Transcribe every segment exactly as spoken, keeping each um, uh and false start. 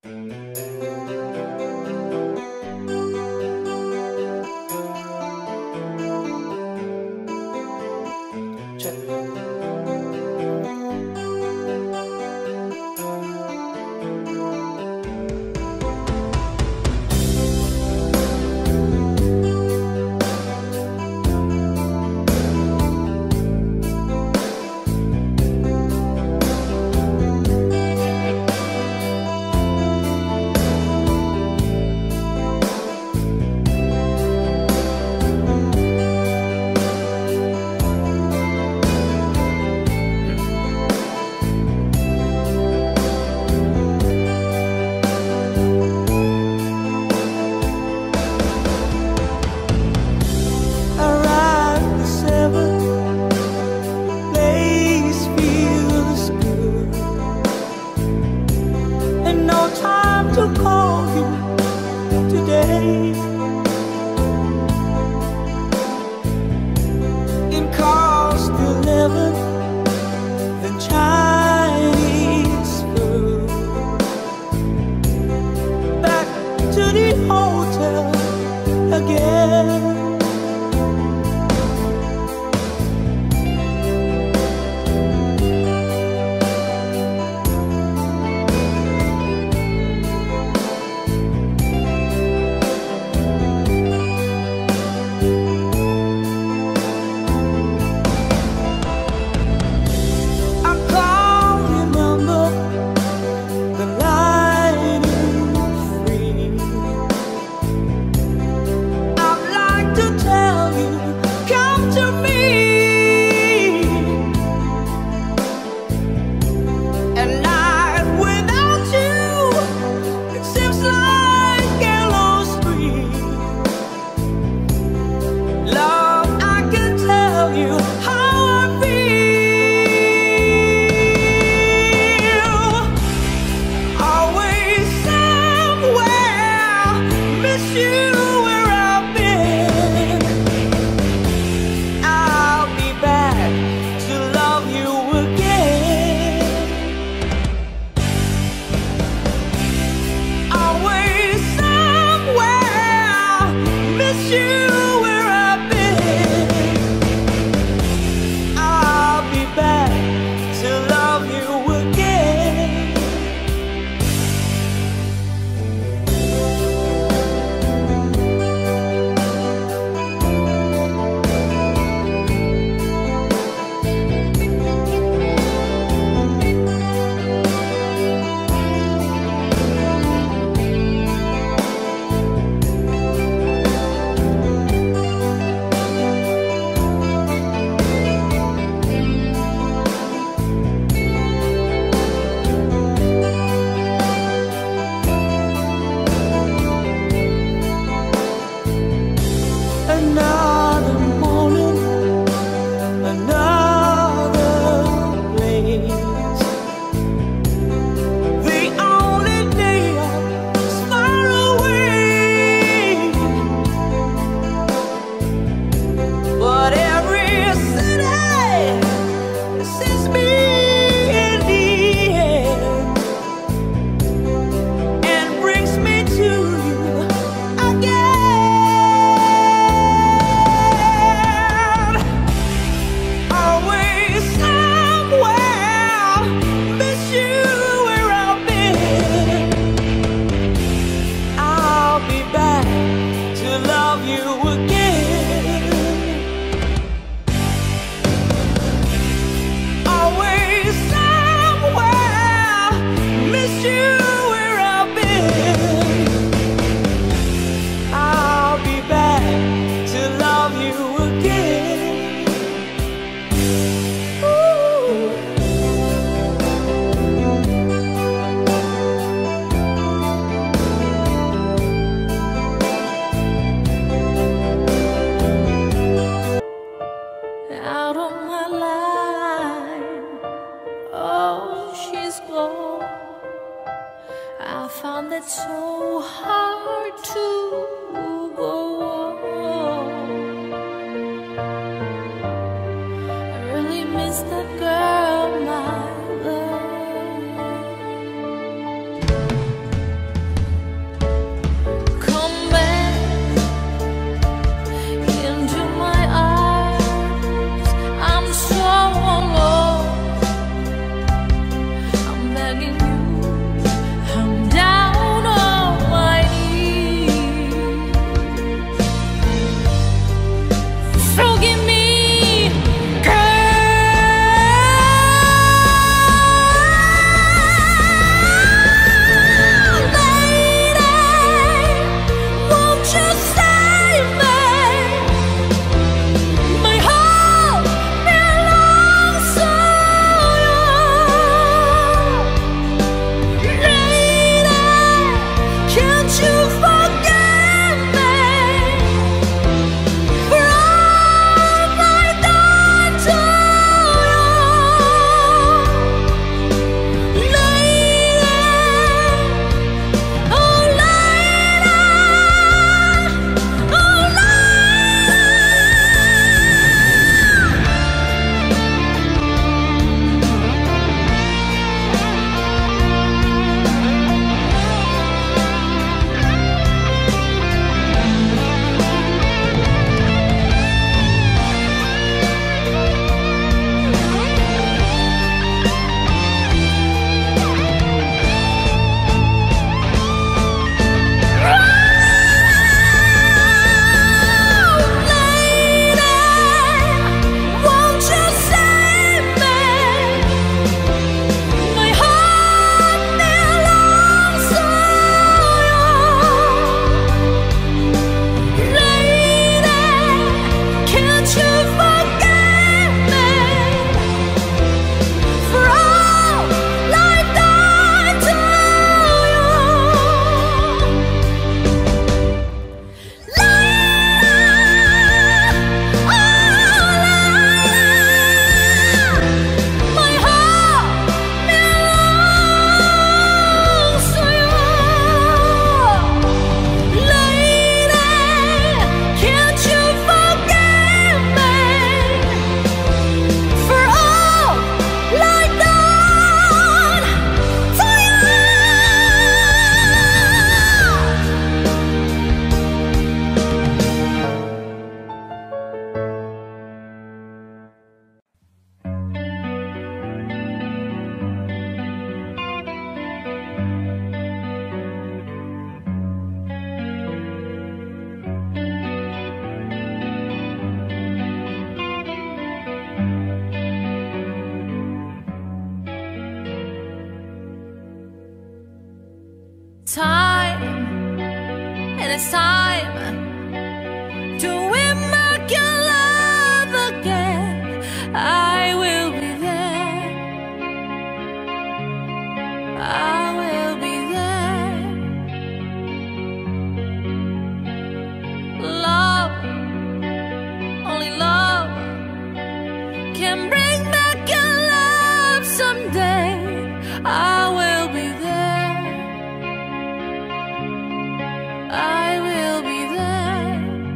found it so hard to go on. I really miss that girl, my love. time, and it's time to win back your love again. I will be there. I will be there. Love, only love can bring back your love someday. I will be there. I will be there.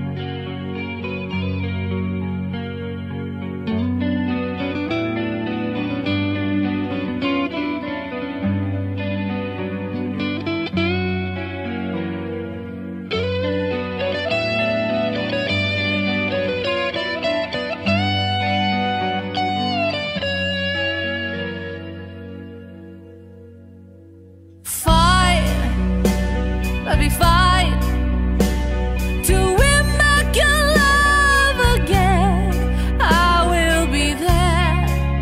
Fight, baby, fight to win back your love again. I will be there.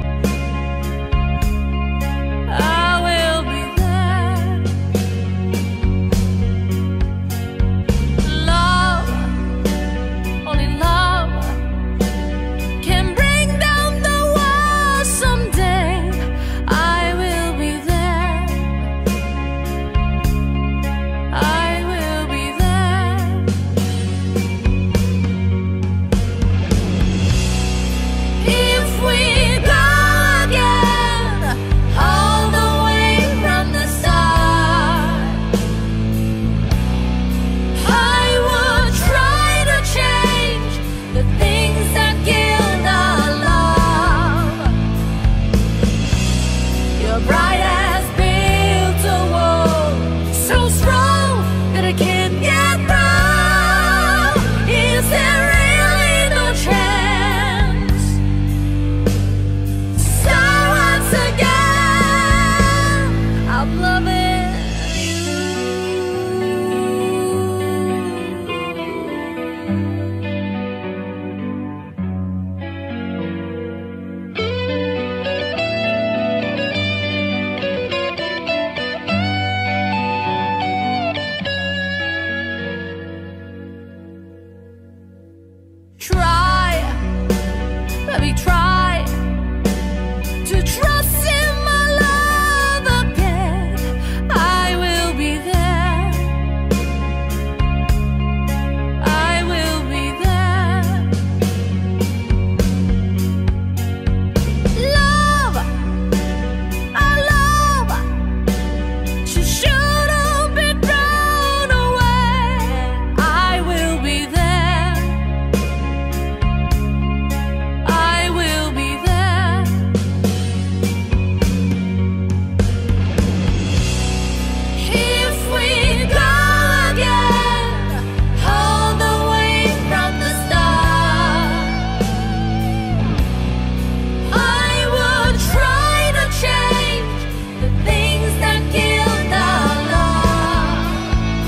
I will be there. Love, only love can bring down the walls someday. I will be there. I will be there. If we go again, all the way from the start, I would try to change the things that killed our love. Your bride has built a wall so strong that I can't get through. Is there really no chance? So once again, I'm loving you. Try, baby, try to trust in my love again. I will be there. I will be there. Love, our love, she shouldn't be thrown away. I will be there. I will be there. If we go again, all the way from the start, I would try to change the things that killed our love.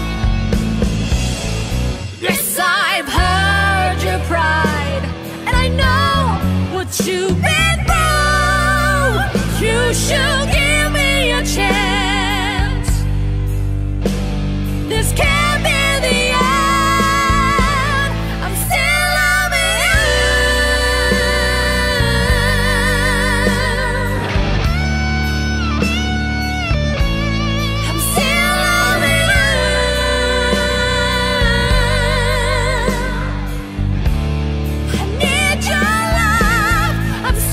Yes, I've heard your pride, and I know what you've been through. You should give me a chance. This can't be the end. I'm still loving you. I'm still loving you. I need your love. I'm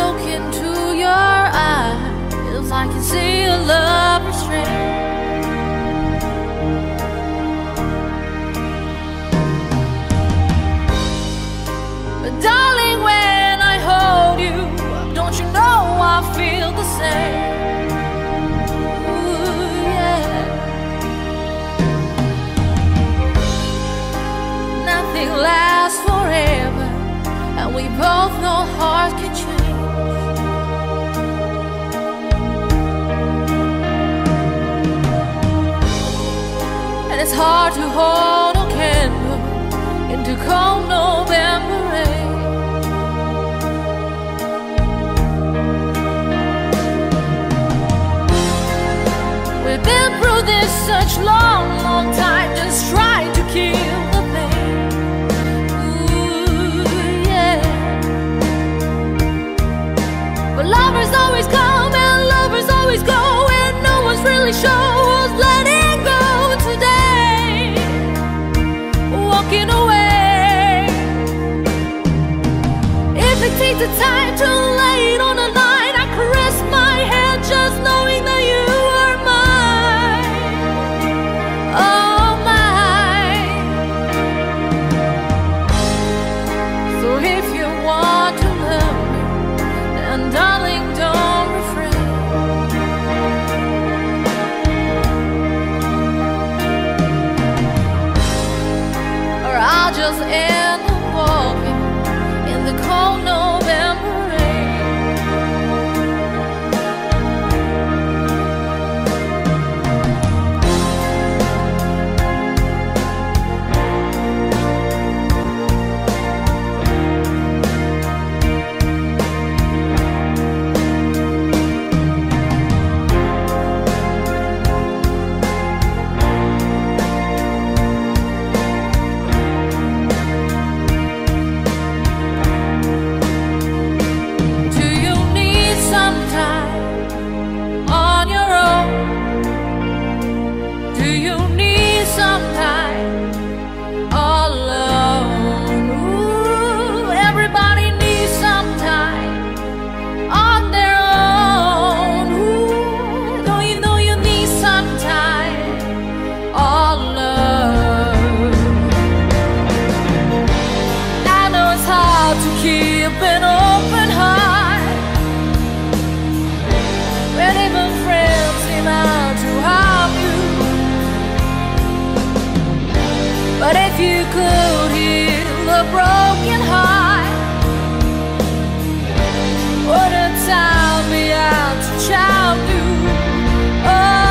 look into your eyes, I can see a love restraint. But darling, when I hold you, don't you know I feel the same? Ooh, yeah. Nothing lasts forever, and we both know hearts can change. It's hard to hold a candle into cold November rain. We've been through this such long, long time, just trying to kill the pain. Ooh, yeah. But lovers always come and lovers always go, and no one's really sure who's letting go today. Walking away. If it takes the time to lay it on the line, I caress my head just knowing that you are mine. Oh, mine. So if you want to love me, then darling, don't refrain. I'll just end up walking in the cold November rain. Keep an open heart when even friends seem out to harm you. But if you could heal a broken heart, wouldn't time be out to charm you? Oh,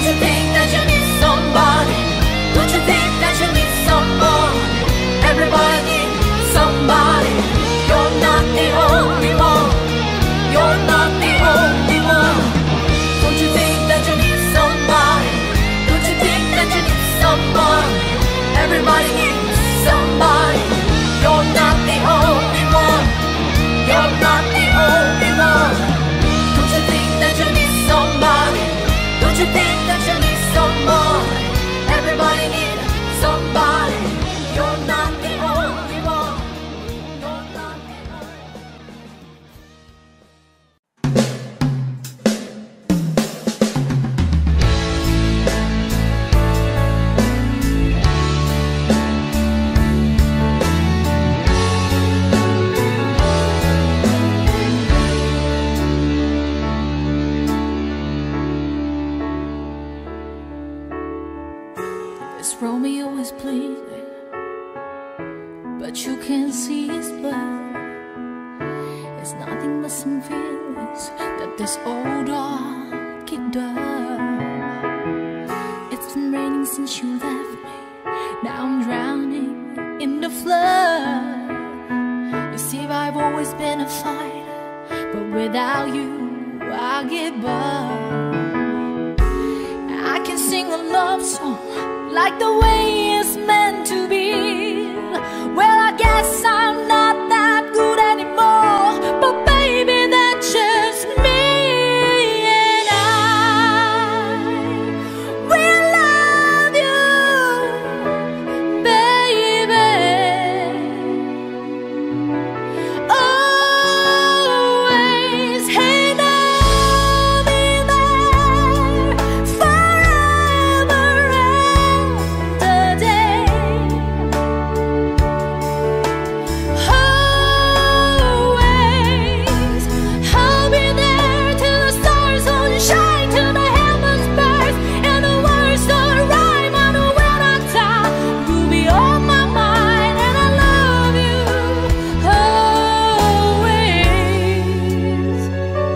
you think that you need somebody? Don't you think that you need someone? Everybody needs somebody. You're not the only one. You're not the only one. Don't you think that you need somebody? Don't you think that you need someone? Everybody needs somebody. You're not the only one. You're not the only one. Don't you think that you need somebody? Don't you think that you need someone? Everybody needs somebody. You're not the only one. You're not the This Romeo is bleeding, but you can't see his blood. It's nothing but some feelings that this old dog kicked up. It's been raining since you left me. Now I'm drowning in the flood. You see, I've always been a fighter, but without you, I give up. I can sing a love song like the way it's meant to be. Well, I guess I'm not that good anymore, but baby, that's just me. And I will love you, baby, always. Hey, now be there forever and a day. Always, I'll be there till the stars don't shine, till the heavens burst and the words don't rhyme. I know when I die, you'll be on my mind, and I love you always.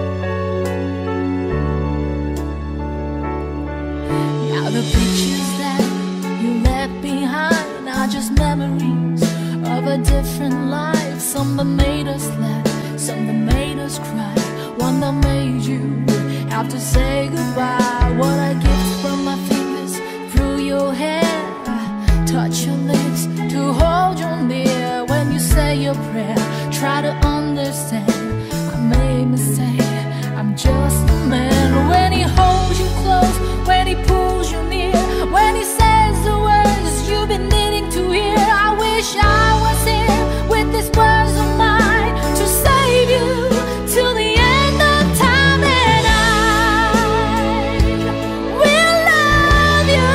Now the pictures that you left behind are just memories of a different life. Some that made us laugh, some that made us cry, one that made you have to say goodbye. What I get from my fingers through your hair, touch your lips to hold you near. When you say your prayer, try to understand. I made a mistake, I'm just a man. When he holds you close, when he pulls you near, when he says the words you've been needing to hear, I wish I was here with these words of mine to save you till the end of time. And I will love you,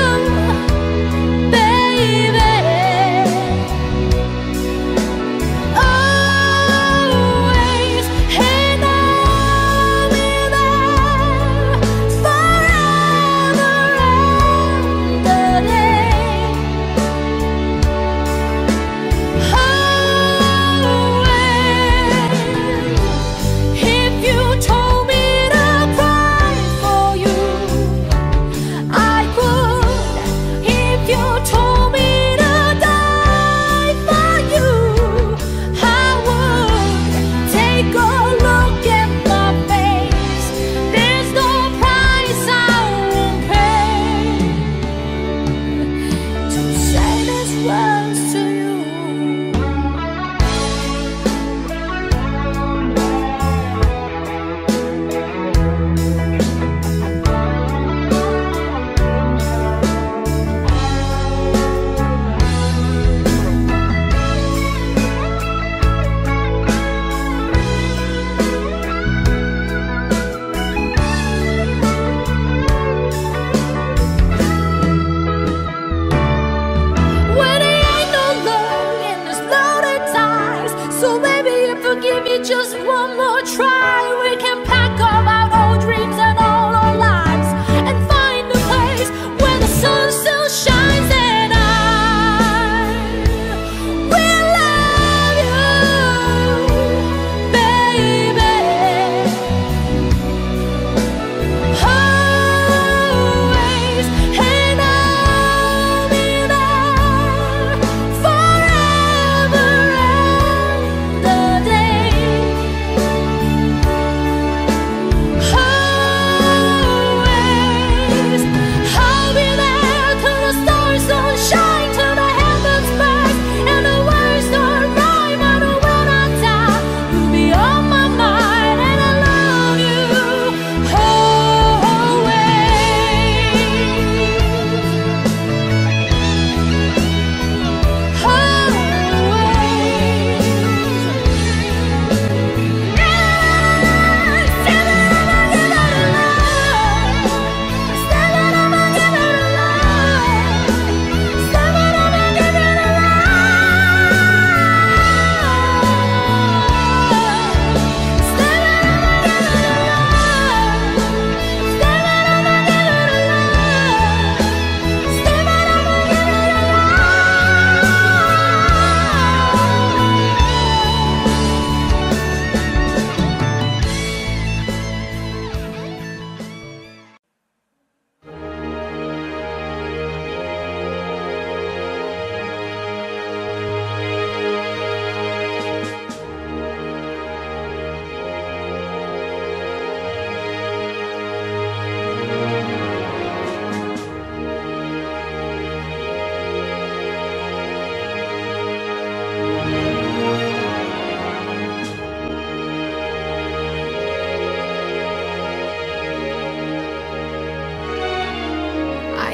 baby, always. And I will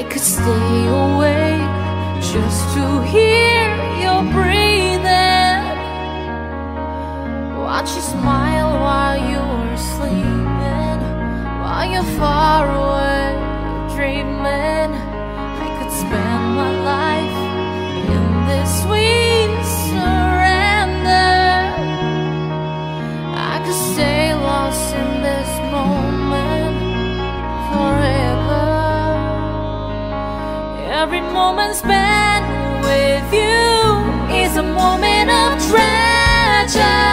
could stay awake just to hear your breathing, watch you smile while you're sleeping, while you're far away dreaming. I could spend my life in this sweet surrender. I could stay lost in this moment forever. Every moment spent with you is a moment of treasure.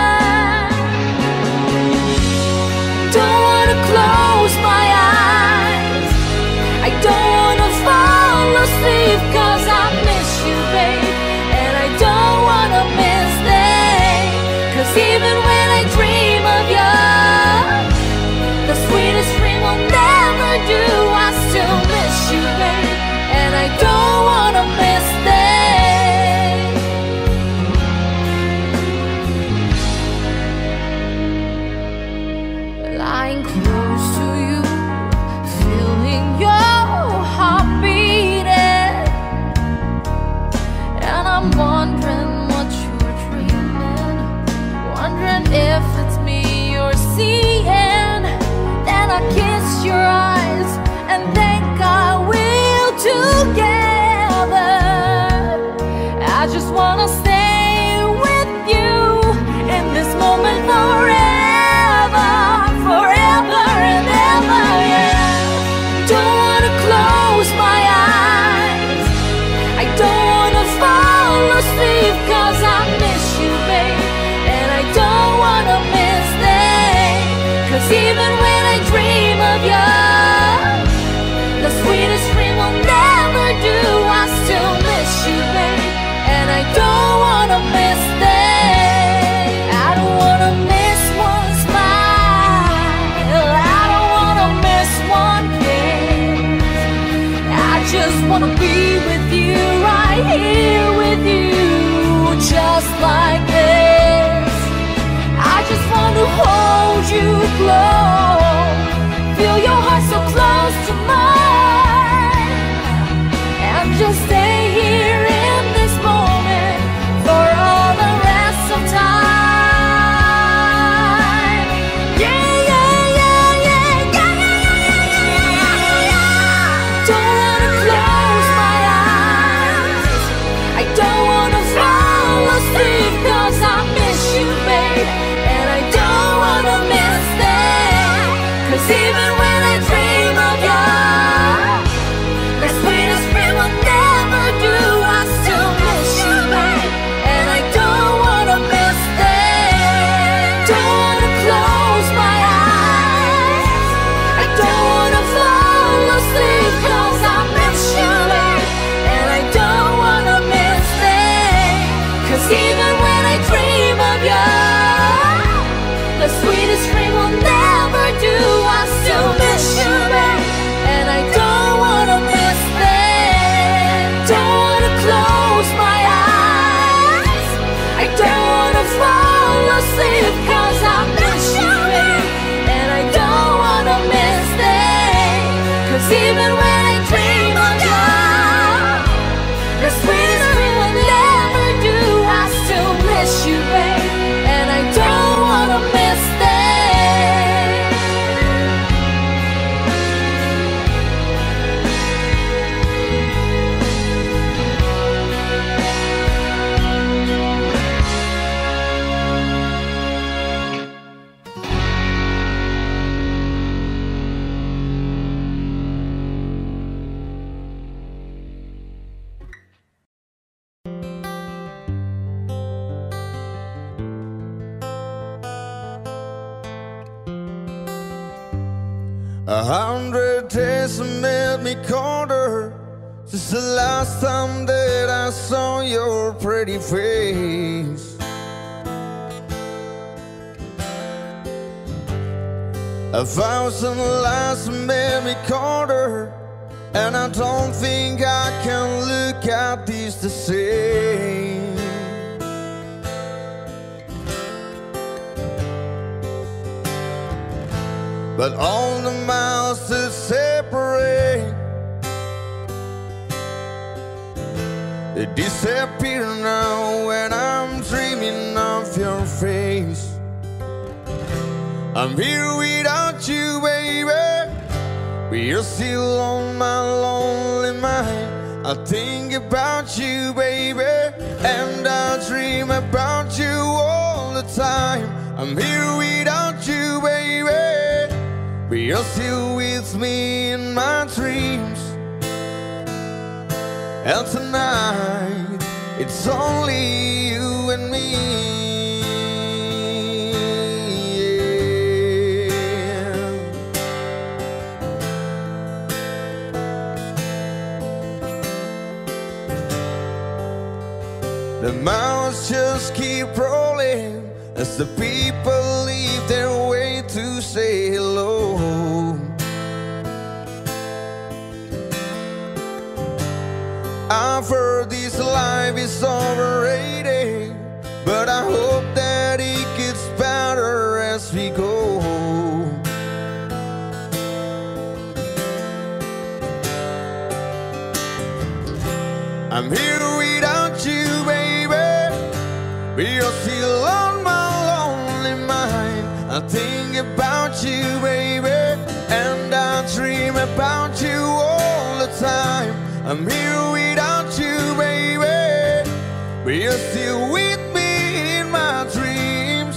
Don't wanna close my eyes, I don't wanna fall asleep, cause I miss you, babe, and I don't wanna miss them. Cause even when I dream of you, the sweetest dream will never do. I still miss you, babe, and I don't wanna miss them. Lying close to you, feeling your heart beating, and I'm wondering what you're dreaming, wondering if it's me you're seeing. Then I kiss your eyes and think I will together. I just wanna stay with you in this moment forever, forever and ever, yeah. Don't wanna close my eyes, I don't wanna fall asleep, cause I miss you, babe, and I don't wanna miss them. Cause even when I dream of you, the sweetest dream will never do. I still miss you, babe, and I don't wanna miss them. I don't wanna miss one smile, I don't wanna miss one kiss. I just wanna be with you, right here with you, just like this. I just want to hold you close, feel your heart so close to mine, and just stay here in this moment for all the rest of time. Yeah, yeah, yeah, yeah, yeah, yeah, yeah, yeah, yeah. Don't wanna close my eyes, I don't wanna fall asleep, cause I miss you, babe, and I don't wanna miss them. Cause even when I dream of you, the sweetest dream will never do. I still miss you, babe, and I don't wanna miss them. Don't wanna close my eyes, I don't wanna fall asleep, cause I miss you, babe, and I don't wanna miss them. Cause even when I dream of you, the sweetest dream will never do. I still miss you, babe, and I don't wanna miss them. Don't wanna close my eyes, I don't wanna fall asleep, cause I miss you, babe, and I don't wanna miss them. Cause even when I dream of you, the sweetest dream will never do. I still miss you, babe, and I don't wanna miss them. A hundred days have made me colder since the last time that I saw your pretty face. A thousand lies have made me colder, and I don't think I can look at these the same. But all the miles that separate they disappear now when I'm dreaming of your face. I'm here without you, baby, but you're still on my lonely mind. I think about you, baby, and I dream about you all the time. I'm here without you, baby, but you're still with me in my dreams. And tonight, it's only you and me. The miles just keep rolling as the people leave their way to say hello. I've heard this life is overrated, but I hope that it gets better as we go. I'm here without you, baby, but you're still on my lonely mind. I think about you, baby, and I dream about you all the time. I'm here without you, baby, but you're still with me in my dreams.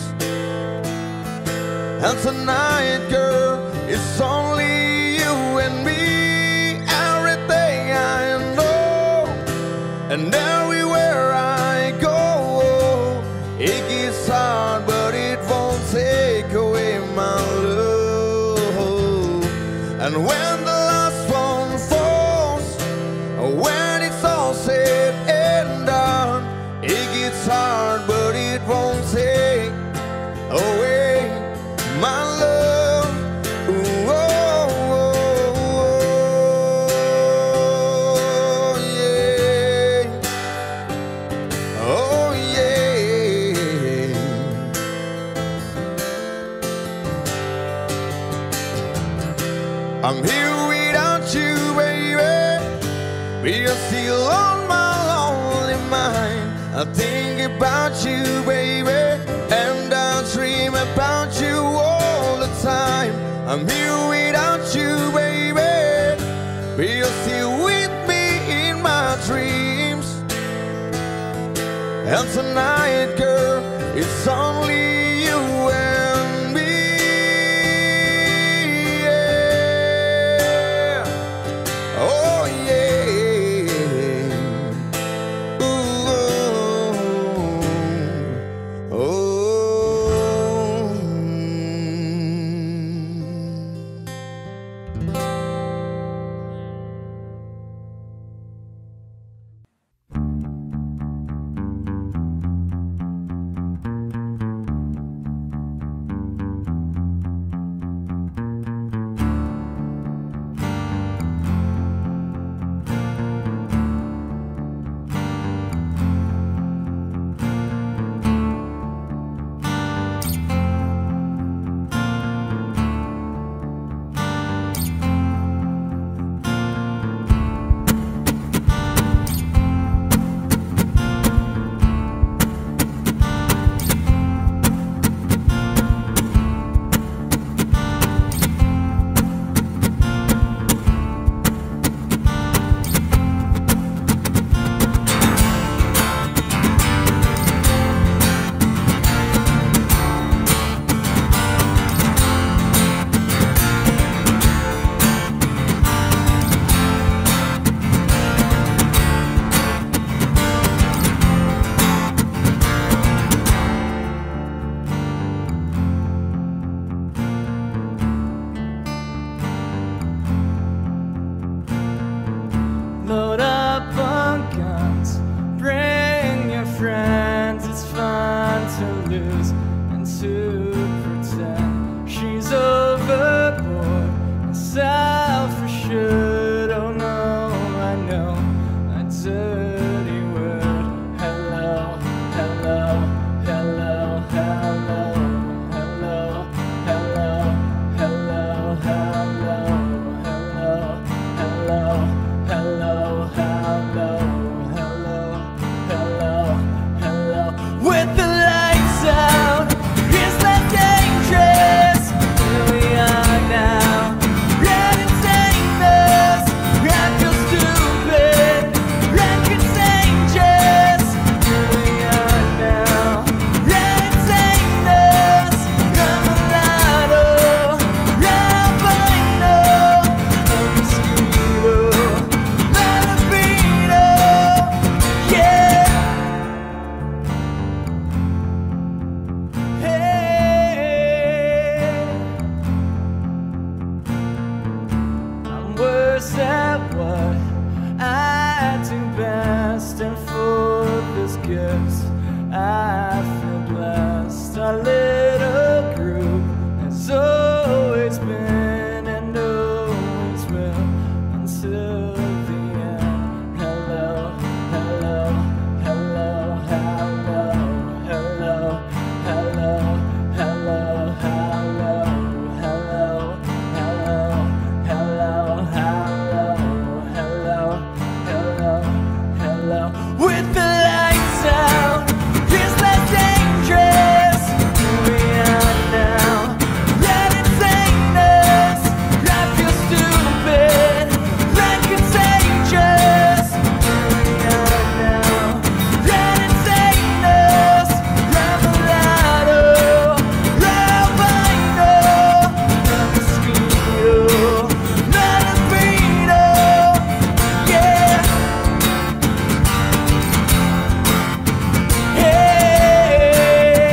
And tonight, girl, it's only you and me. Everything I know, and everywhere I go, it gets hard, but it won't take away my love. And when the last one falls, when it's all said and done, it gets hard, but it won't take away my love. Ooh, oh, oh, oh, yeah. Oh, yeah. I'm here without you, baby, but you're still on my lonely mind. I think about you, baby, and I dream about you all the time. I'm here without you, baby, but you're still with me in my dreams. And tonight, girl, it's only you and me. Yeah. Oh, yeah. at what I do best, and for this gift I feel blessed. Our little group has always been and always will until the end. Hello, hello, hello, hello, hello, hello, hello, hello, hello, hello, hello, hello, hello, hello. With the lights out, it's less dangerous. Here we are now. Let it sing us. I feel stupid, like contagious. Here we are now. Let it sing us. Revelado, Albino, Mosquito, Malafino, yeah. Hey.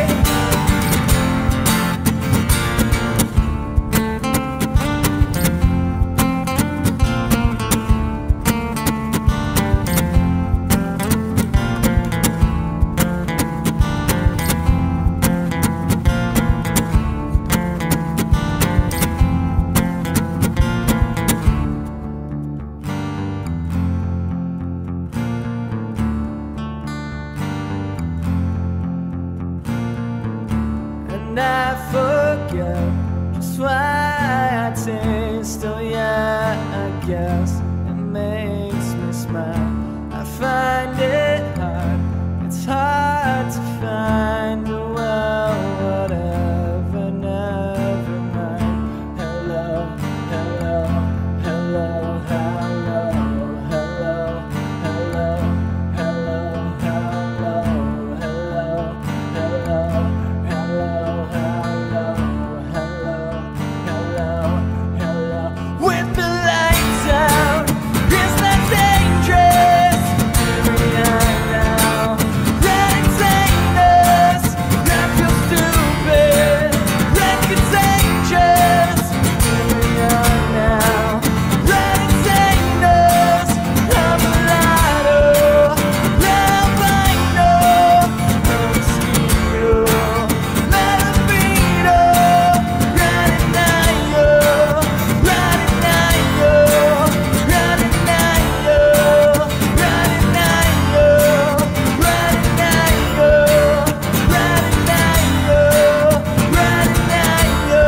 And I forget just why I taste. Oh yeah, I guess it makes me smile. I find it hard, it's hard to find. Well, whatever, never mind. Hello, hello, hello, hello, hello, hello, hello, hello, hello, hello, hello, hello, hello, hello, hello. With the lights out, it's not dangerous. Here we are now. Let it sing us. I feel stupid, like contagious. Here we are now. Let it sing us. Revelado, Albino, Mosquito, Malafino, Radinayo, Radinayo, Radinayo, Radinayo, Radinayo, Radinayo, Radinayo,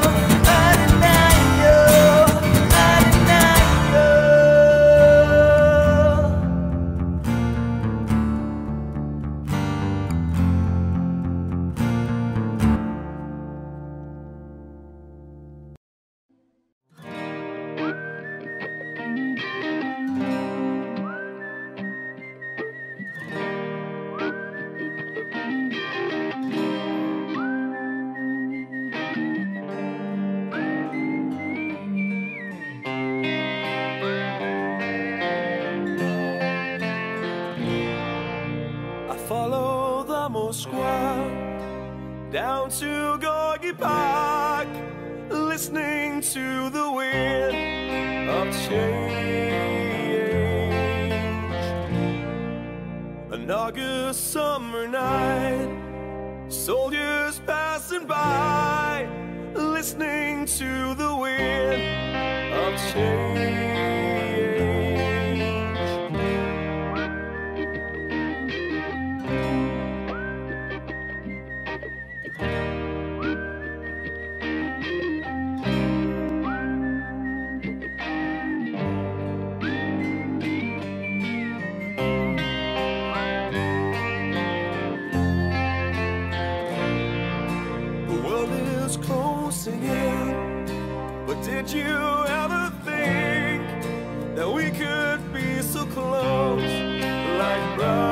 I follow the Moskwa down to Gorky Park, listening to the wind of change. An August summer night, soldiers passing by, listening to the wind of change. The world is closing in, but did you ever think that we could be so close, like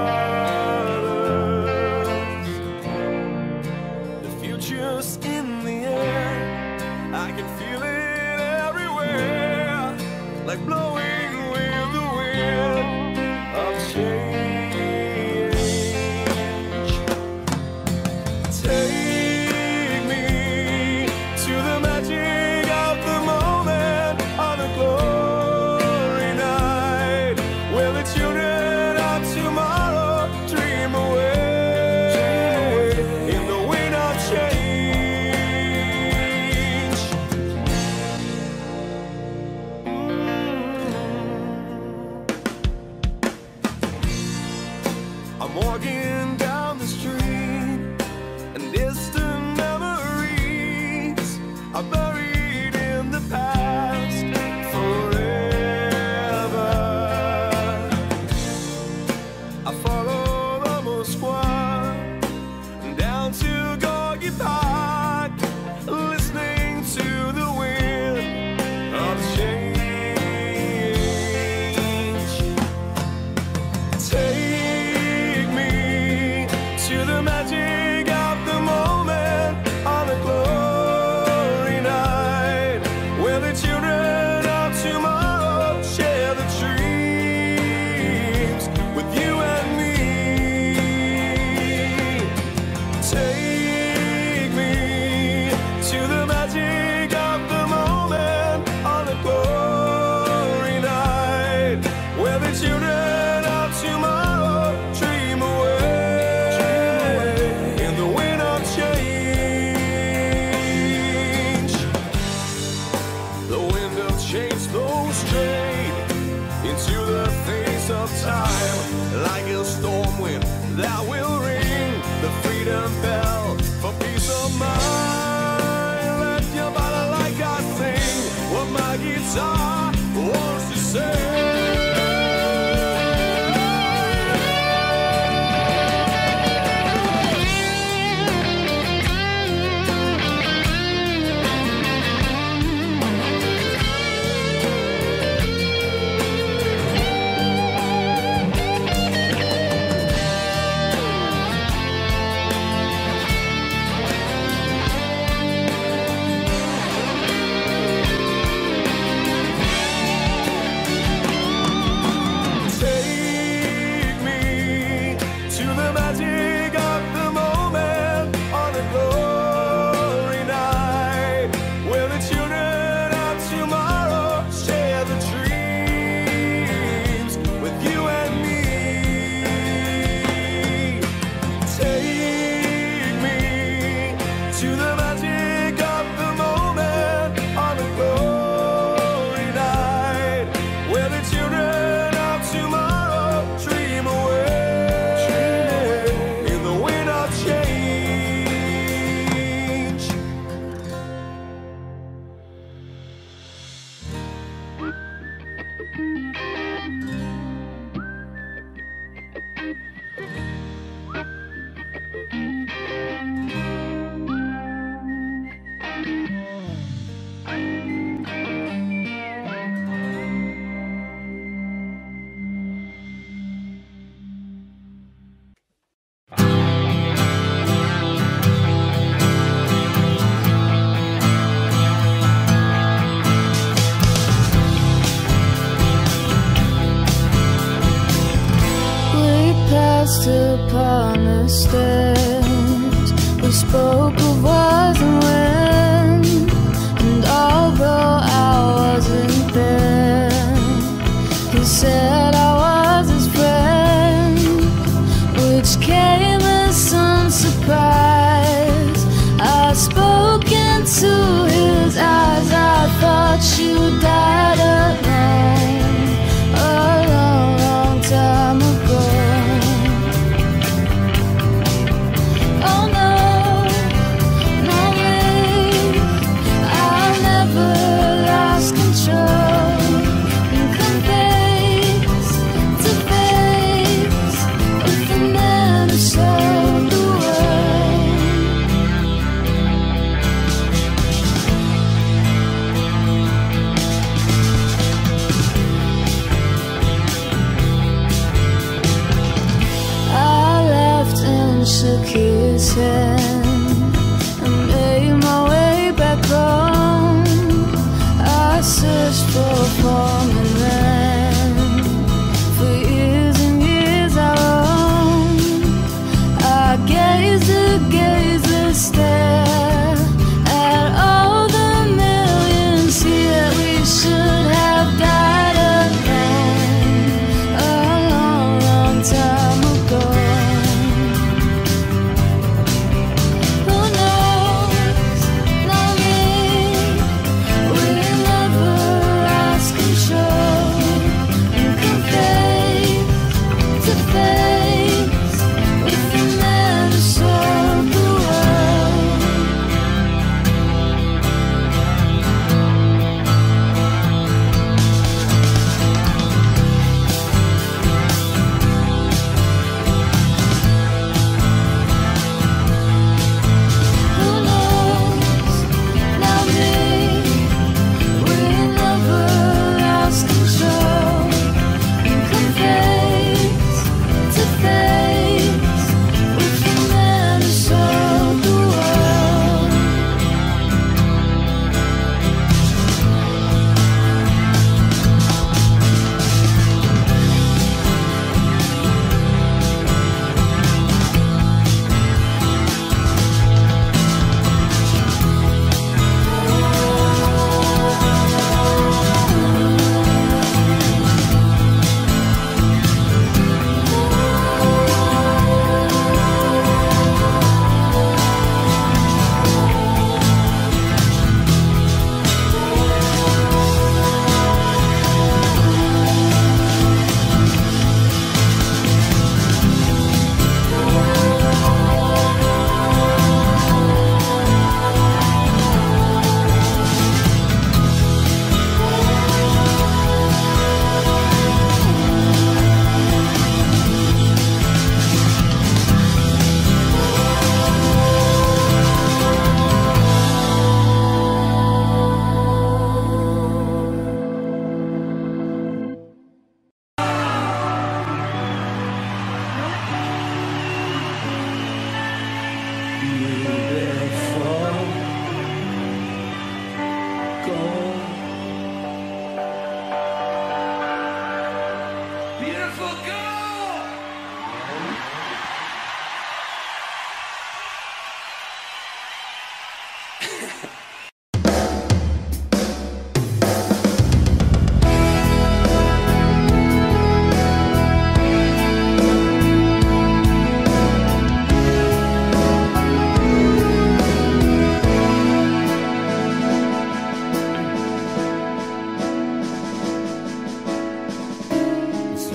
brothers? The future's in the air, I can feel it everywhere, like blowing with the wind of change. Take me to the magic of the moment on a glorious walking down the street, and distant memories are buried in the past forever. I follow the Moskwa down to Gorky Park, listening to the wind of change. Take me to the magic of the moment on a glory night, where the children of tomorrow share the dreams with you and me. Take me to the magic of the moment on a glory night, where the children of tomorrow dream away in the wind of change. The wind of change blows straight into the face of time, like a storm wind that will ring the freedom bell for peace of mind. Let your body like I sing what my guitar wants to say. Take me to the magic of the moment on a glory night, where the children of tomorrow share the dreams with you and me. Take me to the magic of the moment on a glory night, where the children of tomorrow dream away in the wind of change. We passed upon the stairs. We spoke of was and when, and although I wasn't there, he said I was his friend, which came as some surprise. I spoke into his eyes. I thought you died alone a long, long time ago. Oh no, no, babe, I'll never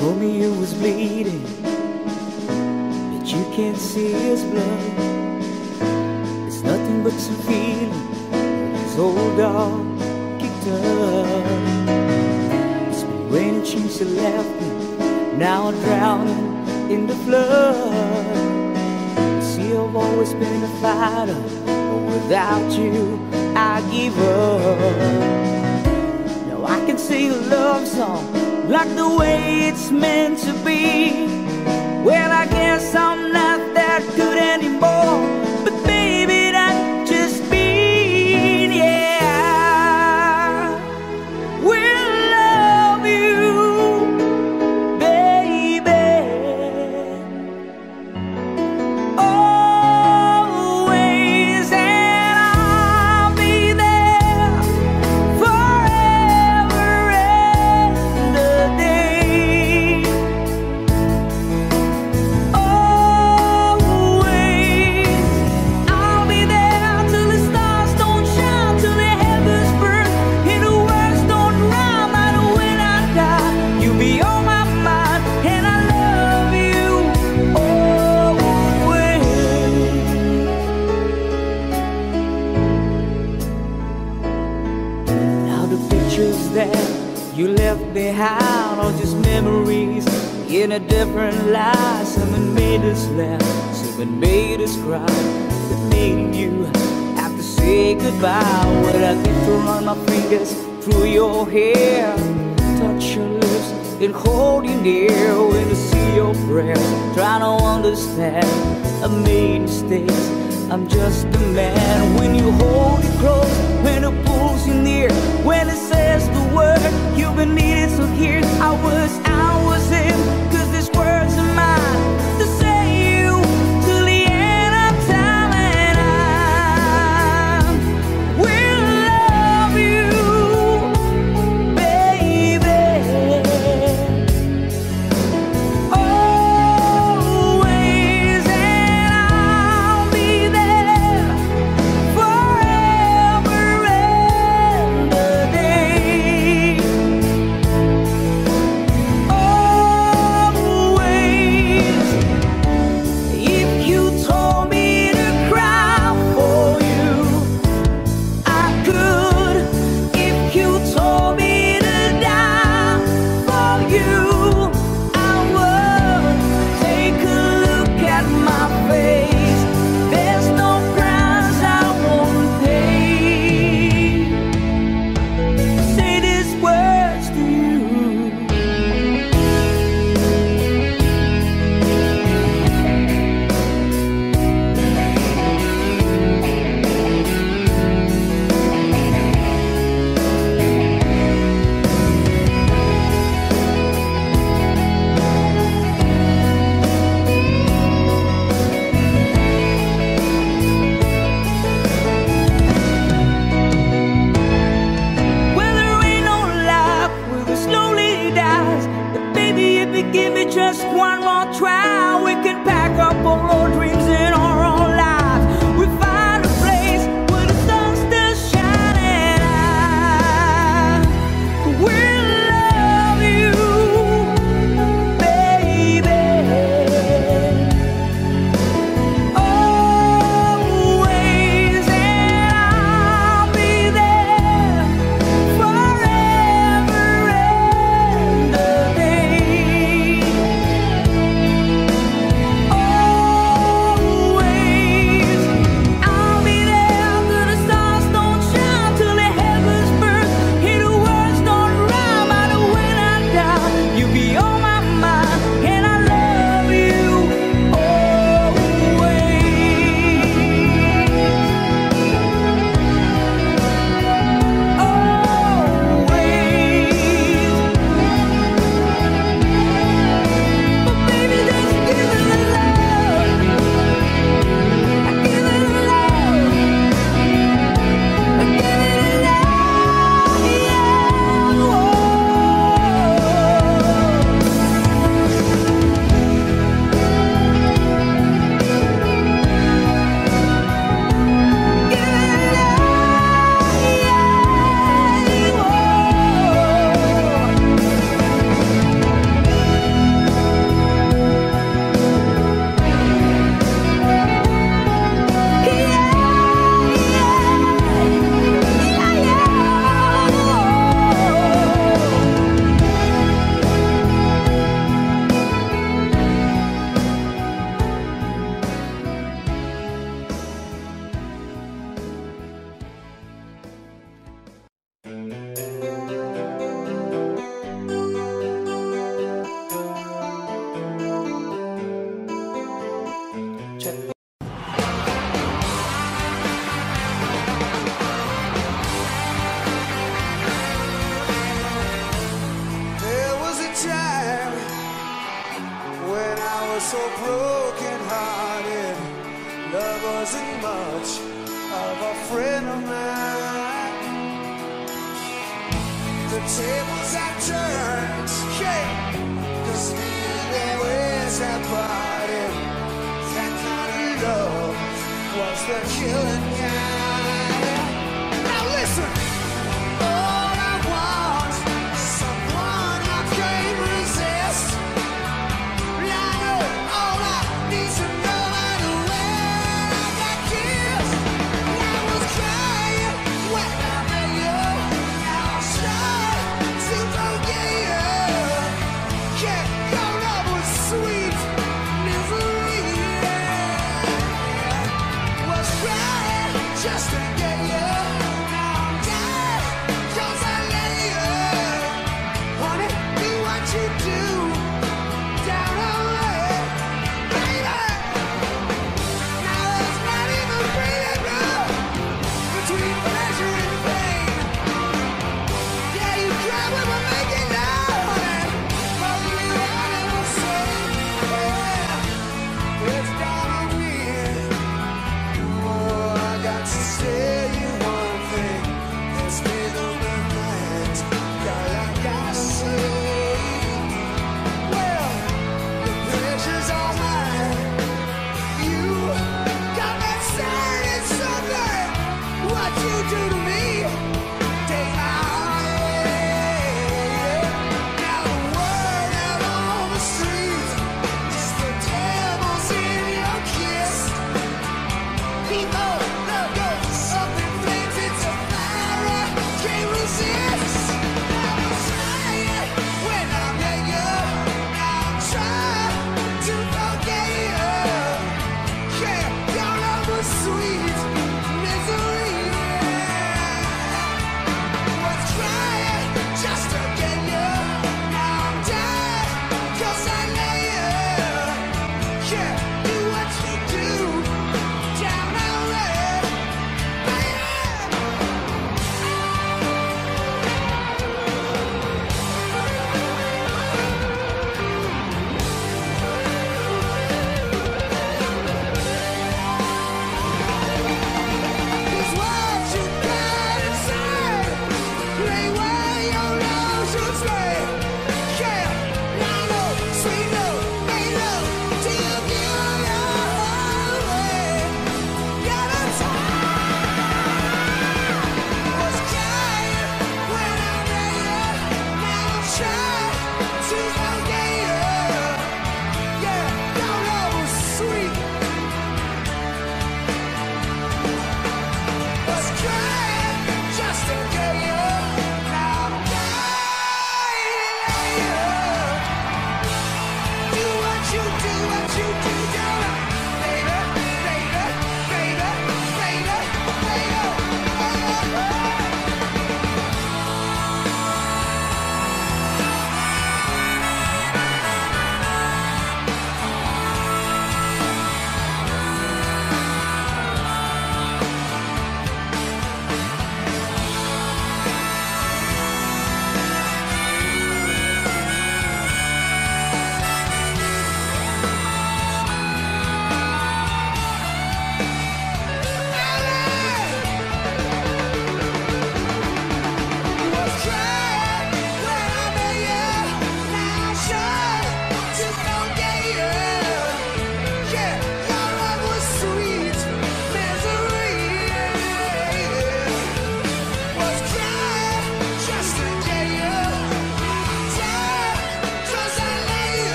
told me he was bleeding, that you can't see his blood. It's nothing but some feeling his old dog kicked up. It's been raining since you left me, now I'm drowning in the flood. See, I've always been a fighter, but without you, I give up. Now I can sing a love song like the way it's meant to be. Well, I guess I'm not that good anymore, but baby, that's just me, yeah. We'll love you, baby, always, and I'll be there forever and a day. Always, I'll be there till the stars don't shine, till the heavens burn, and the words don't rhyme. I know when I die, you'll be on my mind, and I love you always. Now the pictures that you left behind are just memories in a different light. Someone made us laugh, someone made us cry, that made you have to say goodbye. What I did to run my fingers through your hair, touch your lips and hold you near. When I see your prayers, trying to understand, I made mistakes, I'm just a man. When you hold it close, when it pulls you near, when it says the word you've been needing to hear, I was, I was him, cause these words are mine to say you till the end of time, and I will love you, baby, always, and I'll be there forever and a day. Always, if you told me to cry for you, I could. If you told me to die for you, I would. Take a look at my face, there's no price I won't pay. Say these words to you. Well, there ain't no life where it slowly dies, but baby, if you give me just one more try, we can pack up all our dreams and our own lives. We find a place where the sun still shining. I will love you, baby, always, and I'll be there forever and a day. Always, so broken hearted. Love wasn't much of a friend of mine. The tables have turned, yeah, 'cause me and their ways have parted. That kind of love was the killing kind. Now listen, all I want is someone I can't resist. I know all I need to know and when I got kissed. I was crying when I met you. Now I'm trying to forget you. Yeah, your love was sweet misery. Was crying just to get you. Now I'm dying 'cause I let you. Honey, do what you do. Down on it, baby. Now there's not even breathing room between pleasure and pain. Yeah, you cry when we make it now, honey, but you are never say, yeah, it's down on me. Oh, I got to say you one thing. There's been on my mind, girl, I gotta say. Well, the pressure's all mine. You got me saying something. What you do to me, take my heart away. Now the word out on the street is the devil's in your kiss. People that goes up in flames, it's a fire I can't resist. I was trying when I met you. Now I'm trying to forget you. Yeah, your love was sweet misery. Was crying just to get you. Now I'm dying 'cause I let you. Yeah, do what you do. Down on it, baby. Cause what you got inside ain't where your love should stay. Yeah, I know, sweet love, made love till you give your heart away. Got a time was crying when I met you. Now I'm trying to forget you. Yeah, your love was sweet. Was crying just to get you. Now I'm dying. Do what you do, what you do, darling. Baby, baby, baby, baby, baby.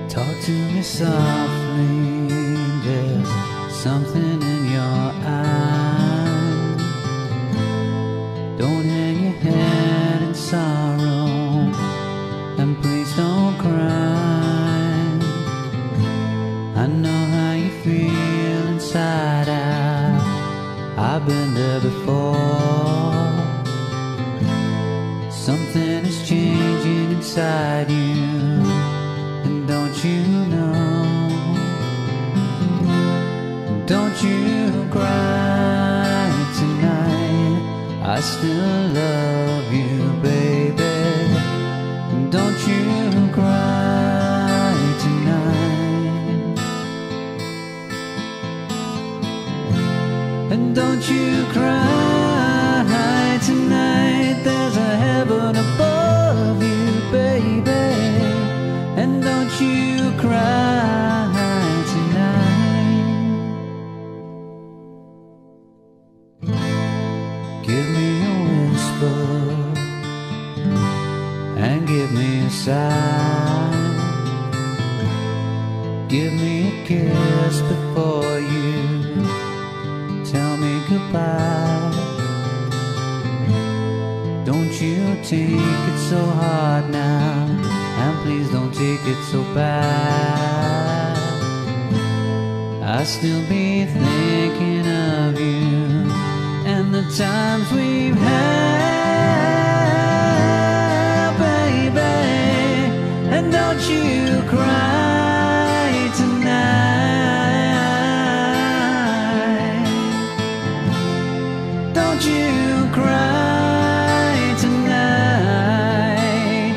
Talk to me softly, there's something in your eyes. Don't hang your head in sorrow, and please don't cry. I know how you feel inside out, I've been there before. Something is changing inside you, and don't you know? Don't you cry tonight, I still love you, baby. Don't you cry tonight. And don't you cry tonight, there's a heaven above you, baby. And don't you cry tonight. Give me a whisper and give me a sigh. Give me a kiss before you tell me goodbye. Don't you take it so hard now, and please don't take it so bad. I'll still be thinking of you and the times we've had, baby. And don't you cry tonight. Don't you cry tonight.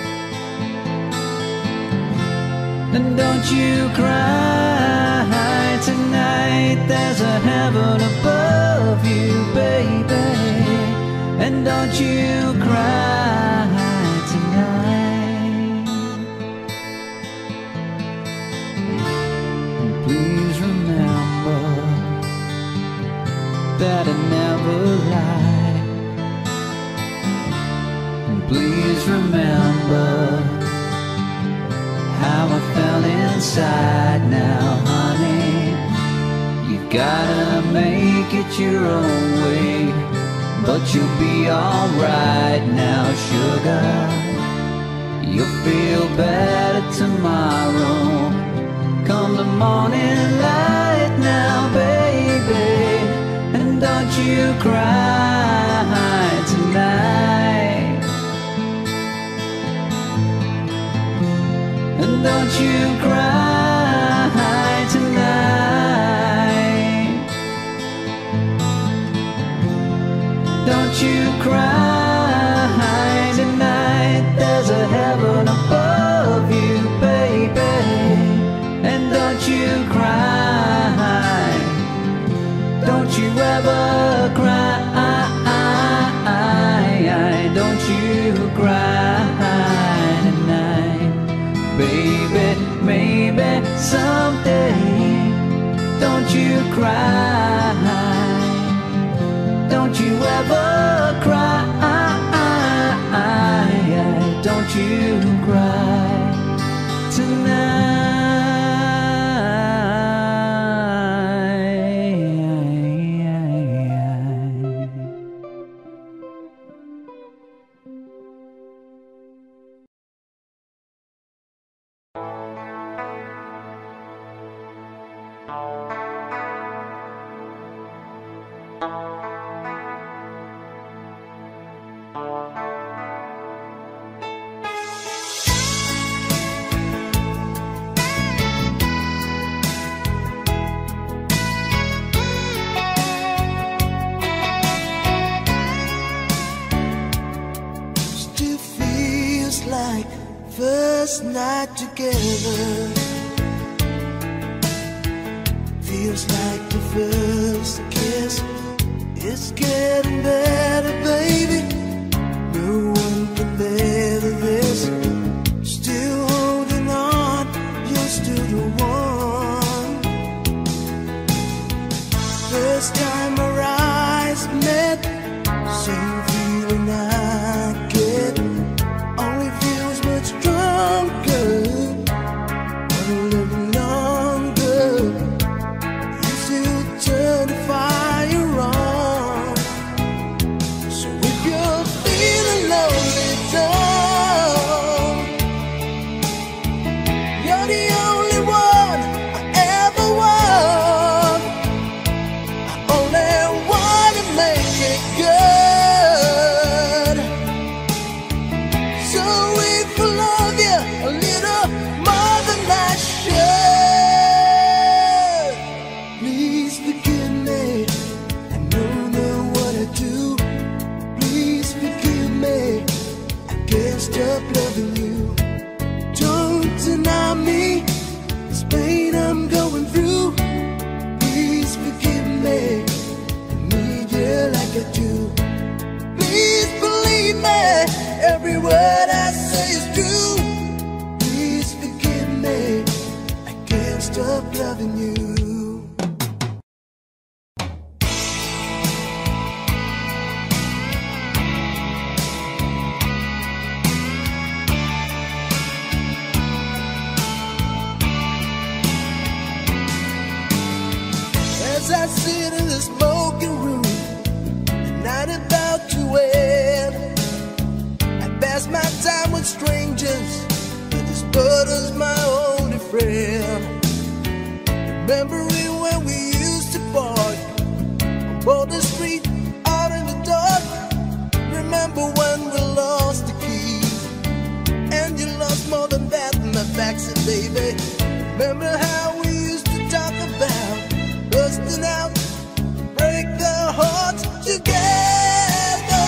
And don't you cry tonight, there's a heaven above you, baby. And don't you cry tonight. And please remember that I never lie. And please remember how I felt inside now, honey. You gotta make it your own way, but you'll be alright now, sugar. You'll feel better tomorrow, come the morning light now, baby. And don't you cry tonight. And don't you cry tonight. Don't you cry tonight, there's a heaven above you, baby. And don't you cry, don't you ever cry. Don't you cry tonight, baby. Maybe someday, don't you cry. Don't you ever cry. Don't you cry tonight. Still feels like first night together. Feels like the first kiss. It's getting better, baby. No one can better this. Still holding on, you're still the one. First time our eyes met, same feeling I get. Only feels much stronger. stop loving you. Don't deny me this pain I'm going through. Please forgive me, I need you like I do. Please believe me, every word I say is true. Please forgive me, I can't stop loving you. As I sit in the smoking room, the night about to end, I pass my time with strangers, but this butter's my only friend. Remembering when we used to park on Boulder Street out in the dark. Remember when we lost the keys, and you lost more than that in the backseat, baby. Remember how we used to talk about busting out, break the hearts together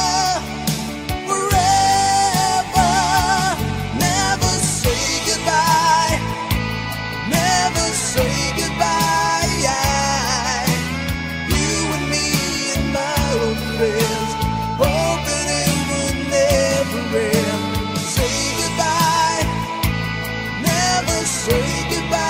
forever. Never say goodbye, never say goodbye. You and me and my old friends, hoping it would never end. Say goodbye, never say goodbye.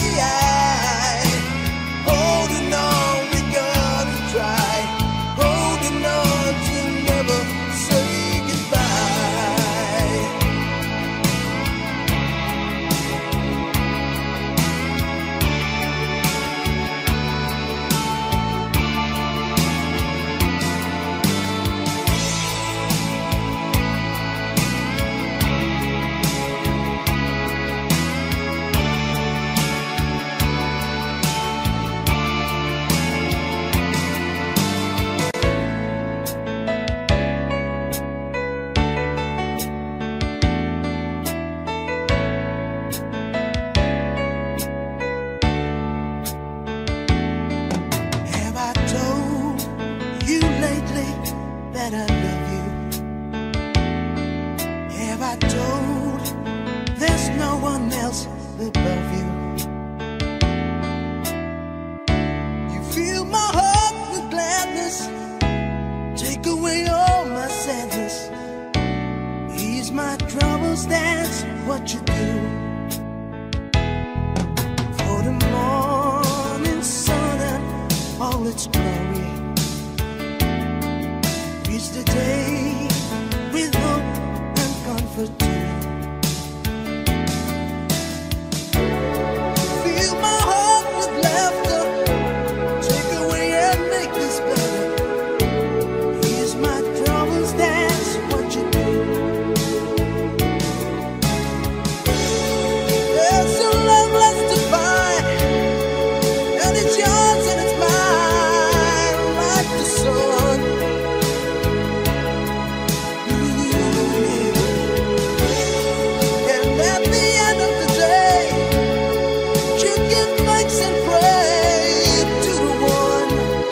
Holding on, we gotta try. Holding on to never say goodbye. Have I told you lately that I love you? Have I told there's no one else above you? You fill my heart with gladness, take away all my sadness, ease my troubles, that's what you do. For the morning sun and all its glory, reach the day with hope and comfort too. Fill my heart with laughter, take away and make this better, ease my troubles, that's what you do. There's a love left to find, and it's yours and it's mine, like the sun. Ooh, and at the end of the day, you give thanks and pray to the one,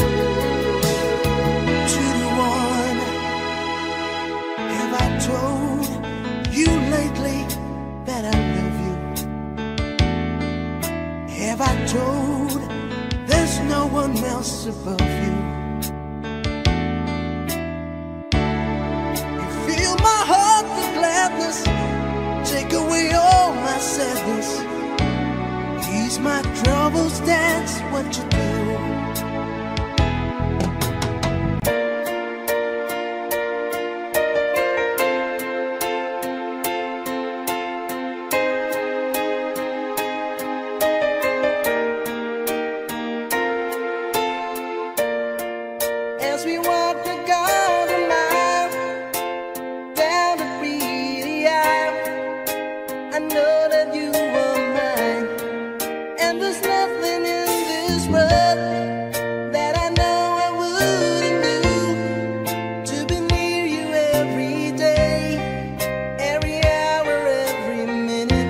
to the one. Have I told you lately that I love you? Have I told there's no one else above you? You fill my heart with gladness, take away all my sadness, ease my troubles, that's what you do. As we walk the garden mile down the pretty aisle, I know that you are mine, and there's nothing in this world that I know I wouldn't do to be near you every day, every hour, every minute.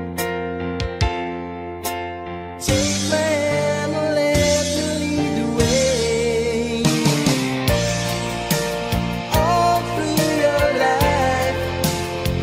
Take my hand and let me lead the way. All through your life,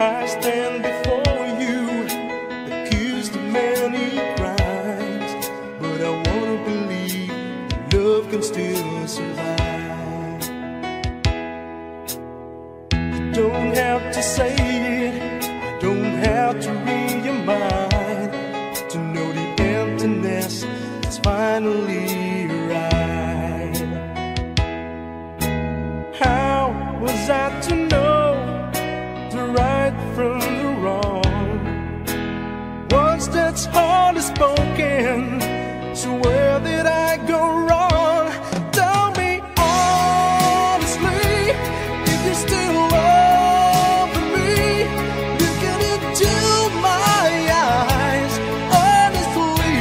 I stand before you, accused of many crimes, but I wanna believe that love can still survive. You don't have to say it, I don't have to read your mind to know the emptiness is finally right. How was I to know the right from the wrong? Words that's hardly spoken, so where did I go wrong? Tell me honestly, if you still love me, looking into my eyes honestly.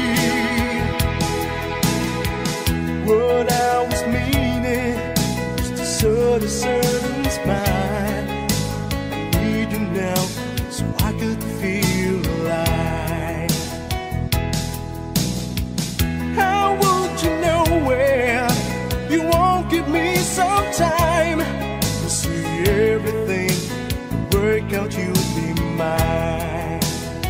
What I was meaning was to sort a certain smile. Now, so I could feel alive. How would you know where you won't give me some time to see everything work out? You'll be mine.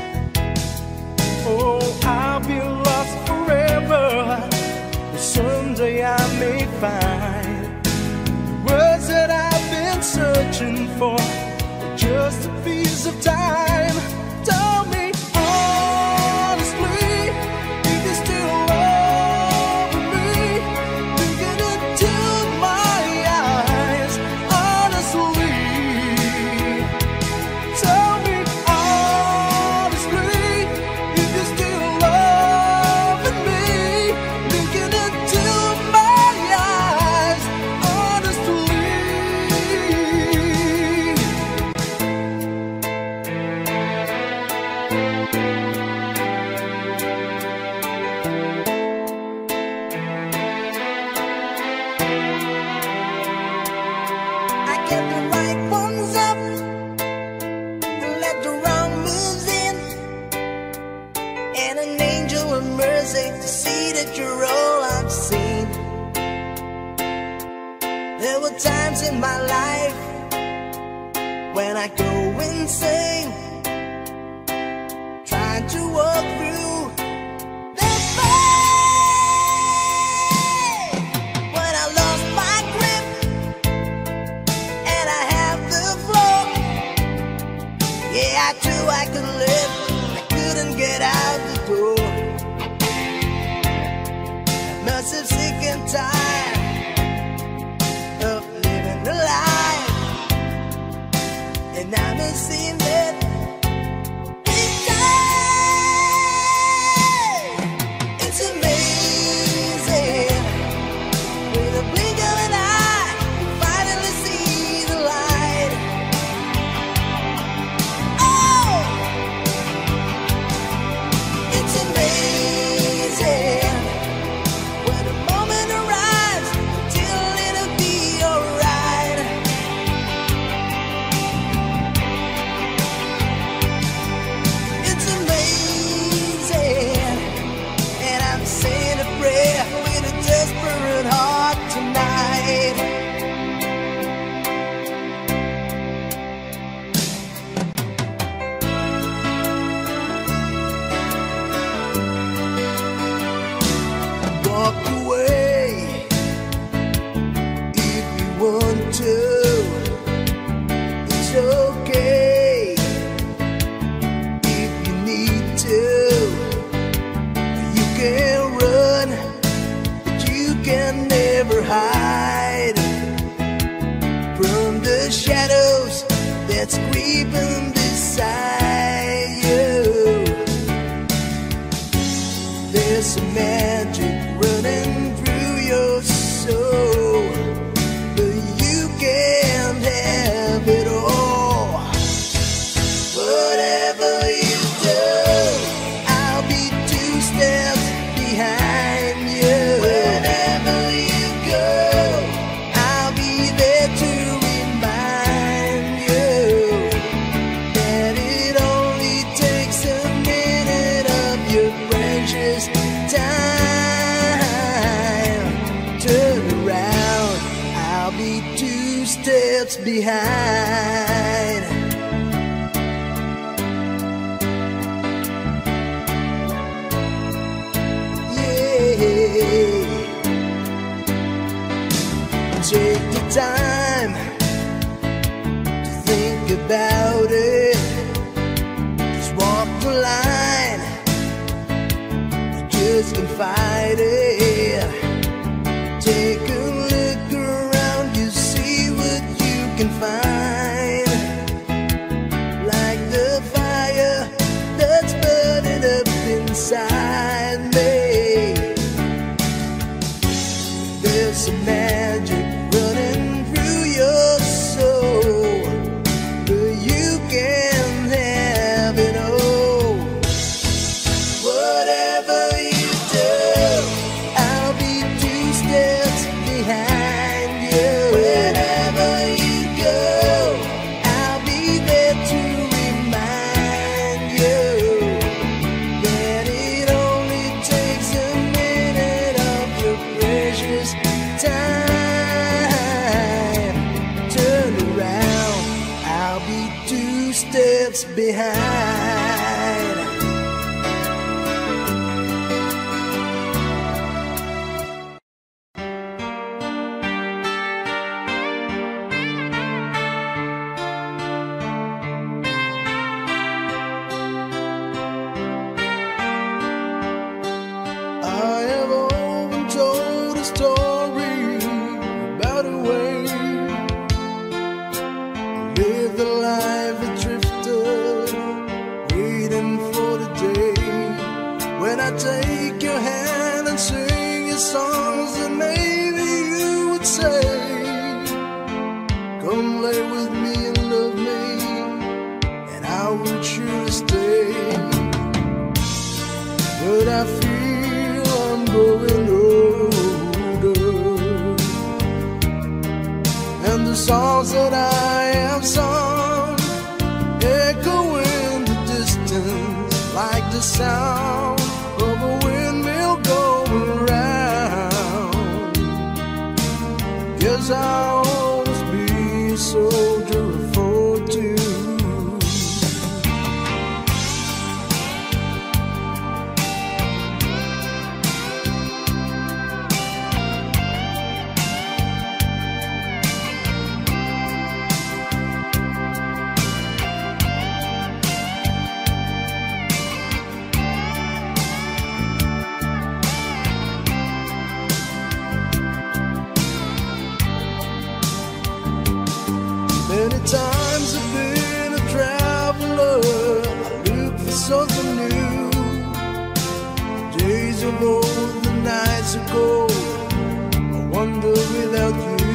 Oh, I'll be lost forever, but someday I may find the words that I've been searching for. Just a piece of time. Tell me honestly, if you still love me, looking into my eyes honestly. Tell me honestly, if you still love me, looking into my eyes honestly. Get the right ones up and let the wrong moves in, and an angel of mercy to see that you're all I've seen. There were times in my life when I go insane, trying to walk through the pain. When I lost my grip and I have the floor, yeah, I knew I could live, I couldn't get out the door. I must have sick and tired of living the life, and now it seems that it's time. It's amazing, with a blink of an eye, you finally see the light. Oh, it's amazing when a moment arrives until it'll be alright. It's amazing, and I'm saying a prayer with a desperate heart tonight. Walk away if you want to. It's okay if you need to. You can run, but you can never hide from the shadows that's creeping beside you. There's some magic running through your soul, but you can't have it all. Whatever you do, I'll be two steps behind you. Wherever you go, I'll be there to remind you that it only takes a minute of your precious time. Turn around, I'll be two steps behind. time to think about it. Just walk the line, you just can fight it. Take a look around, you see what you can find. Like the fire that's burning up inside me, there's some magic running through your soul, but you can have it all. Whatever you do, I'll be two steps behind you. Wherever you go, I'll be there to remind you that it only takes a minute of your precious time. Turn around, I'll be two steps behind. I have often told a story about a way I live the life a drifter, waiting for the day when I take your hand and sing your songs, and maybe you would say, come lay with me and love me, and I would surely stay. But I feel I'm growing older, and the songs that I have sung echo in the distance like the sound of a windmill going round. Guess I'll always be a soldier of fortune. Many times I've been a traveler, I look for something new. Days of old, the nights are cold, I wonder without you.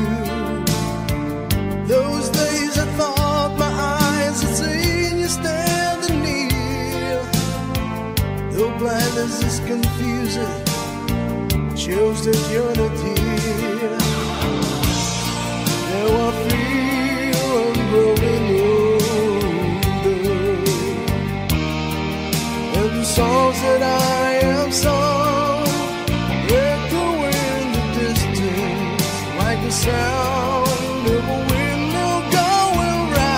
Those days I thought my eyes had seen you standing near. Though blindness is confusing, it shows that you're not here. Now I feel I'm growing older, and the songs that I have sung echo in the distance like the sound of a windmill going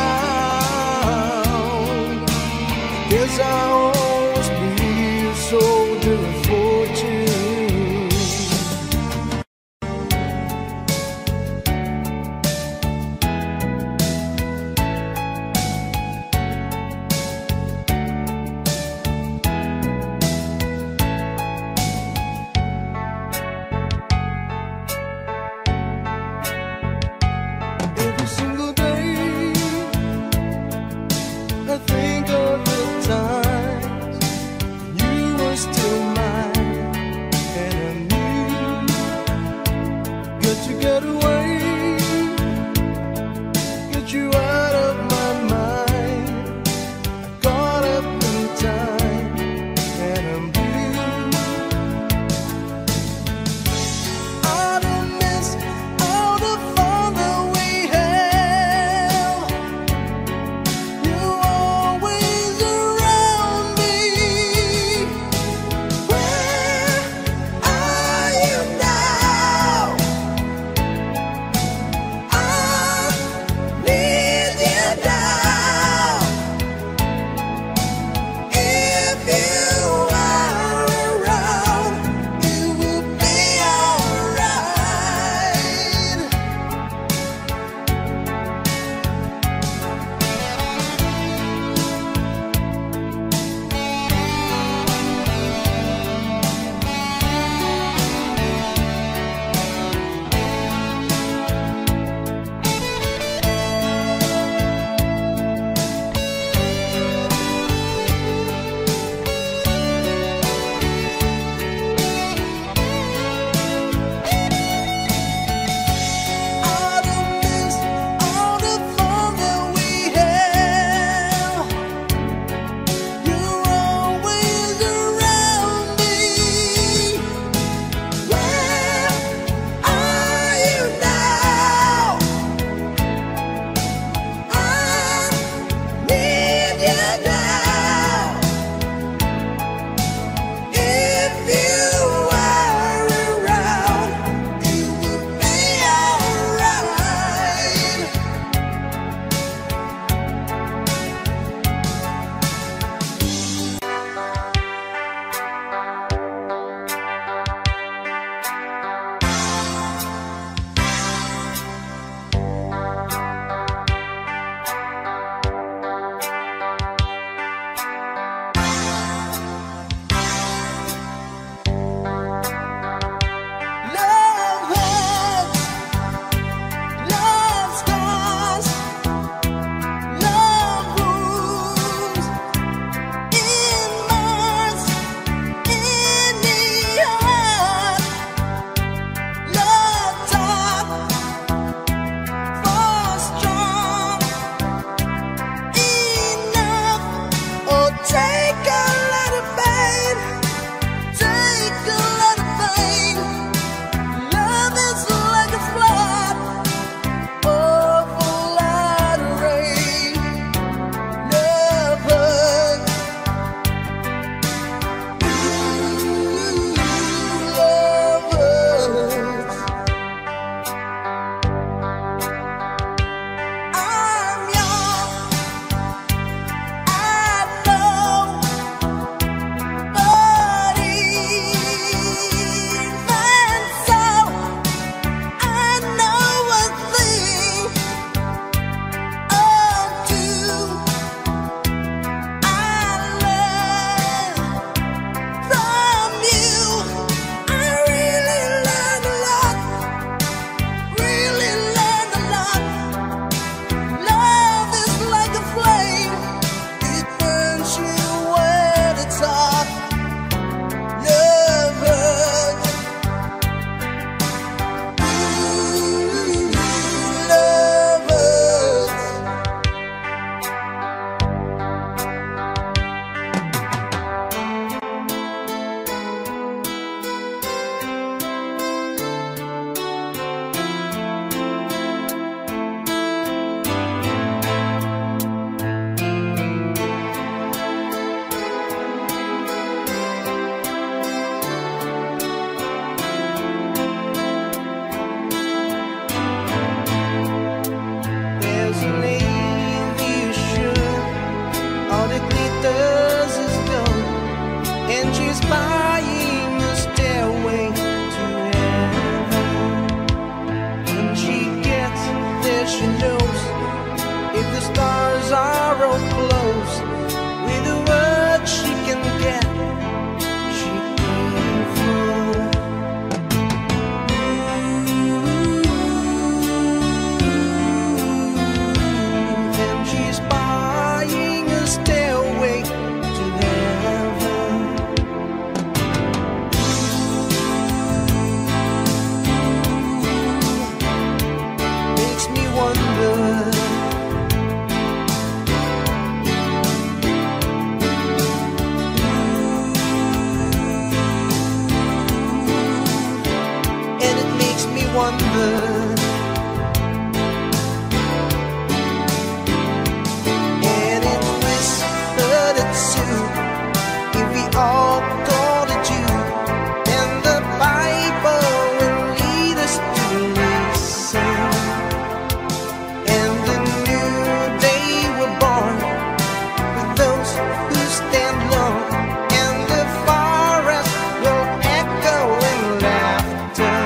round. Guess I'll always be a soldier of fortune. Every single day I think of the times you were still mine, and I knew that you got away, get you out of my mind. I got up in time, and I'm blue. I don't miss all the fun that we had. as an aviation. All the glitters is gone, and she's buying a stairway to heaven. When she gets there, she knows if the stars are all close, with the word she can get, she can fly. And she's buying a stairway to heaven. Makes me wonder. Wonder, and it's whispered at Sue if we all go to Jude, and the Bible will lead us to listen, and the new day we're born with those who stand long, and the forest will echo in laughter.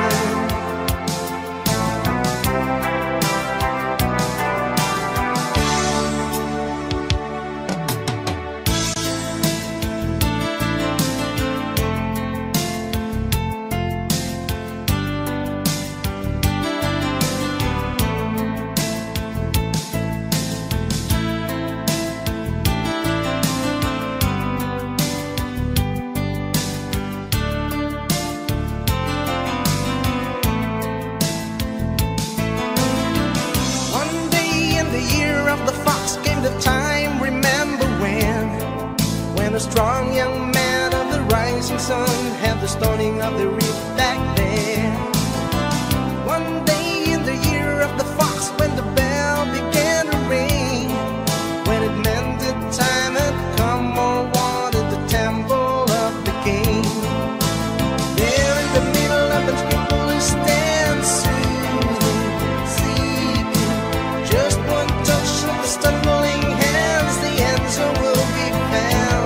A strong young man of the rising sun had the stoning of the reef back there. One day in the year of the fox, when the bell began to ring, when it meant that time had come, or wanted the temple of the king. There in the middle of the people who stand soothing, seeking just one touch of the stumbling hands, the answer will be found.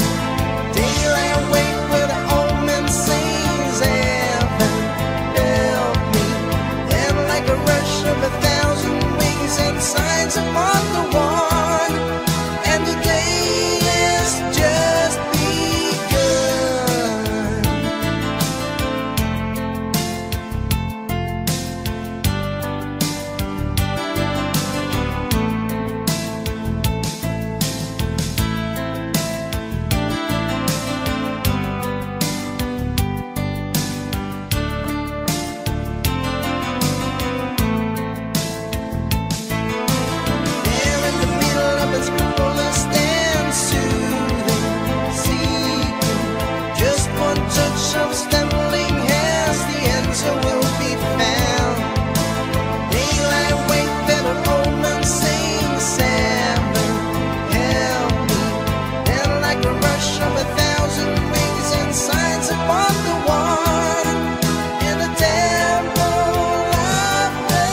A thousand wings and signs upon the one, and the day has just touch of stumbling hands, the answer will be found. Daylight wait that an old man sings, Seven, help me. And like a rush of a thousand wings and signs upon the one, in the temple of the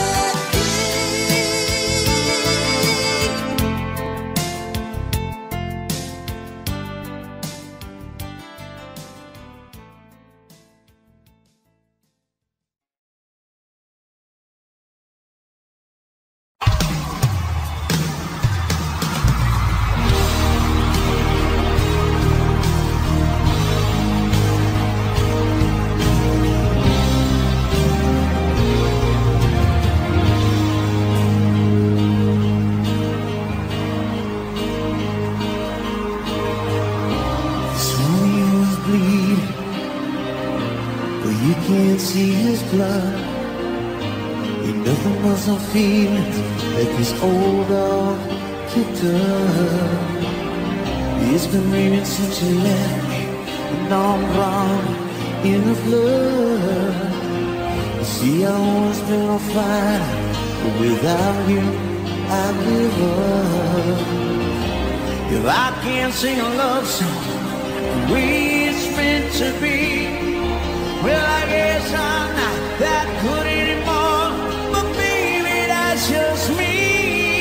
can't see his blood. Ain't nothing but some feelings that this old dog kicked up. It's been raining since you left me, and now I'm drowned in the flood. You see, I've always been on fire, but without you, I'd give up. If I can't sing a love song the way it's meant to be, well, I guess I'm not that good anymore. But baby, that's just me.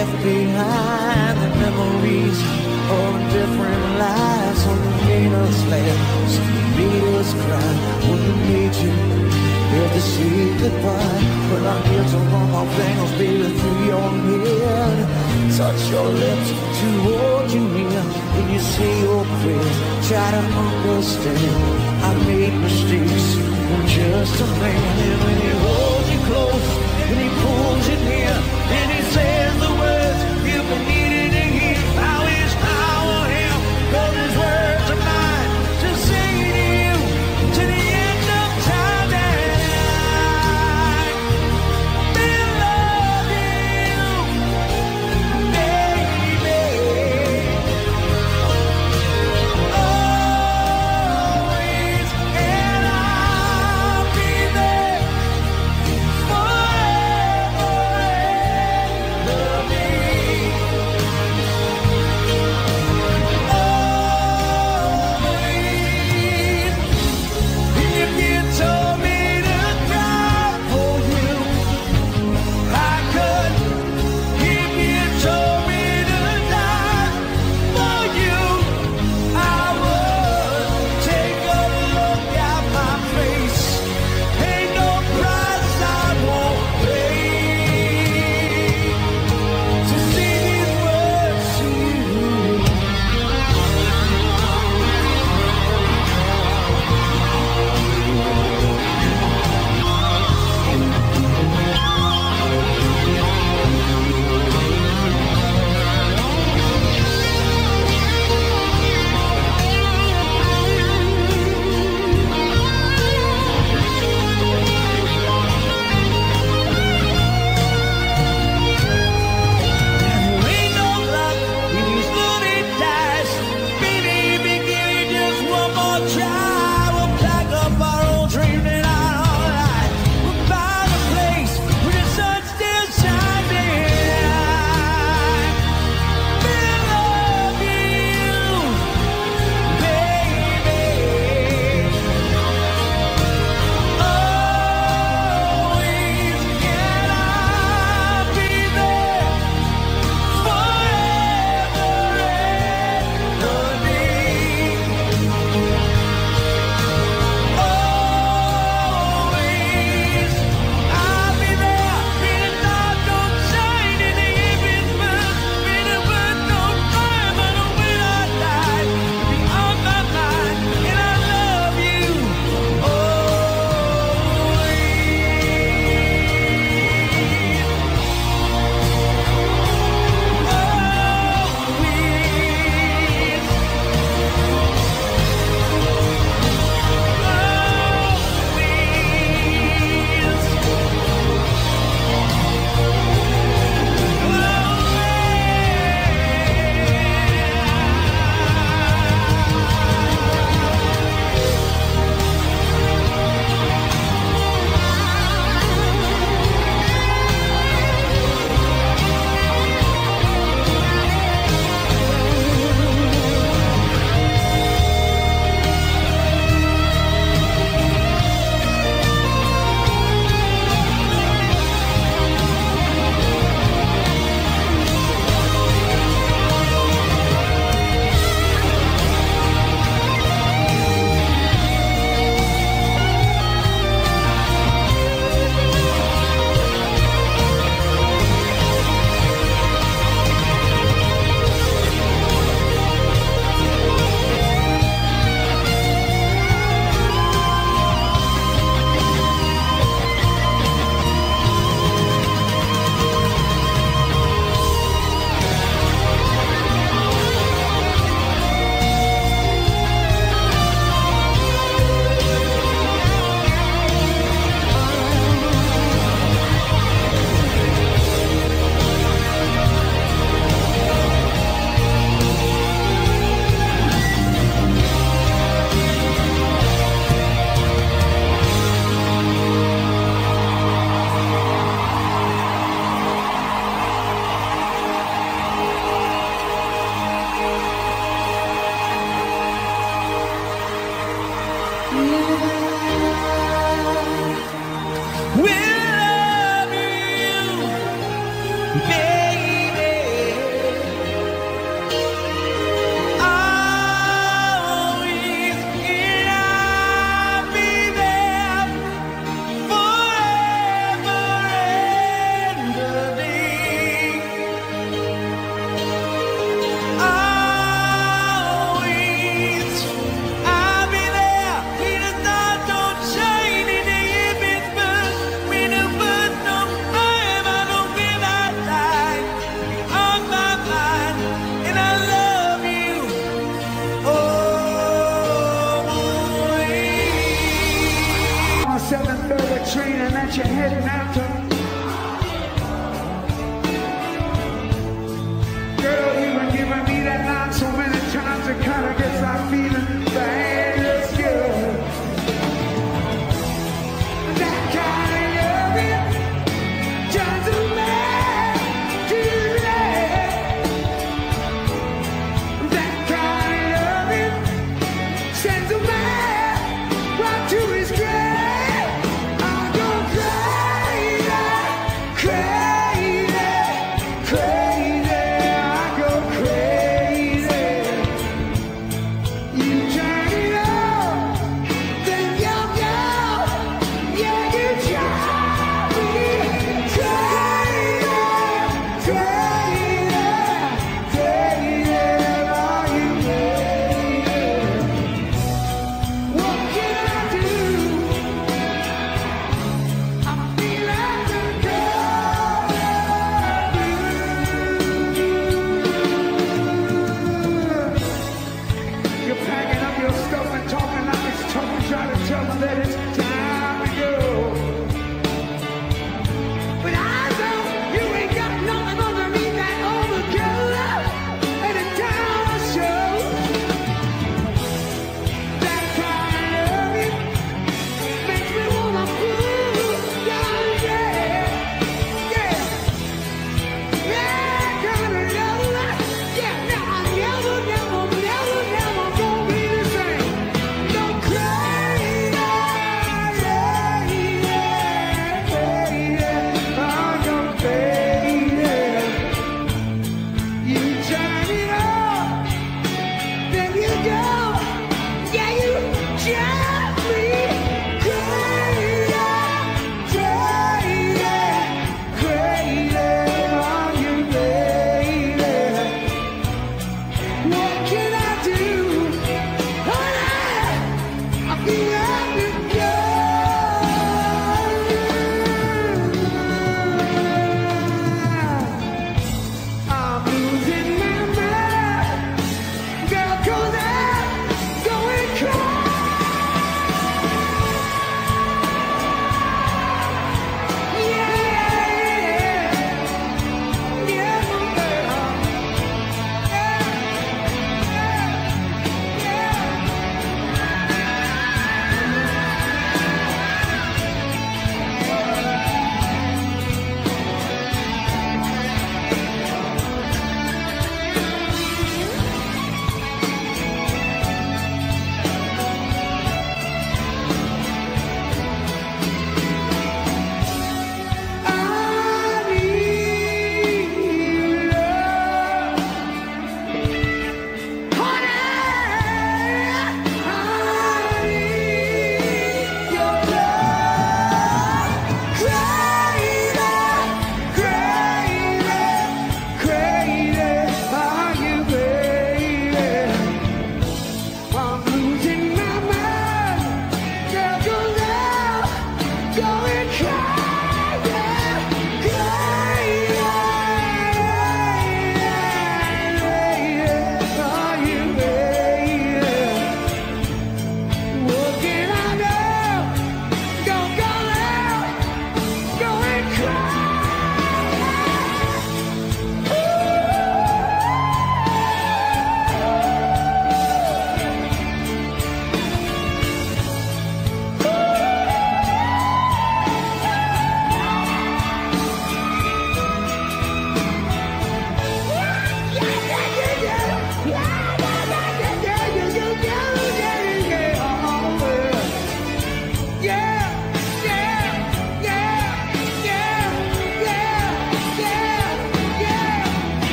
left behind the memories of different lives on the Venus land. So you made us cry when we made you here to say goodbye. But I'm here to run my fingers, baby, through your head. Touch your lips to hold you near. When you say your prayers, try to understand. I made mistakes, I'm just a man. And when he holds you close, and he pulls you near, and he says the words you've been needing to hear. I wish I were him, 'cause his words are mine to sing to you to the end of time. That I will love you, baby. Always, and I'll be there forever. getting after. Girl, you been giving me that line so many times it kinda gets like feeling bad as good. That kind of loving turns a man to lead. That kind of loving sends a man right to his grave. I'm gonna cry.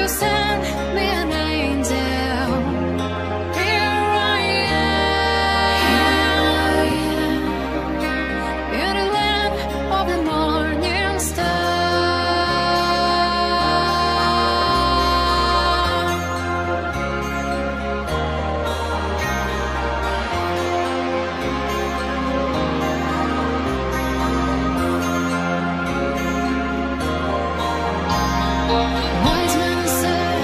send me an angel. Here I am, in the land of the morning star. Wise men say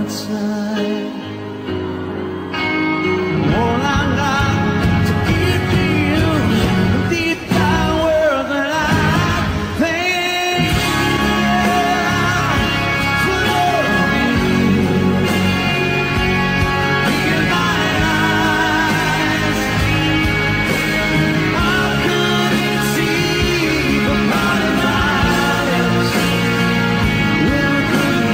outside. All I got to give to you, the power that I thank you for loving me. In my eyes, I couldn't see the part of my lips where I couldn't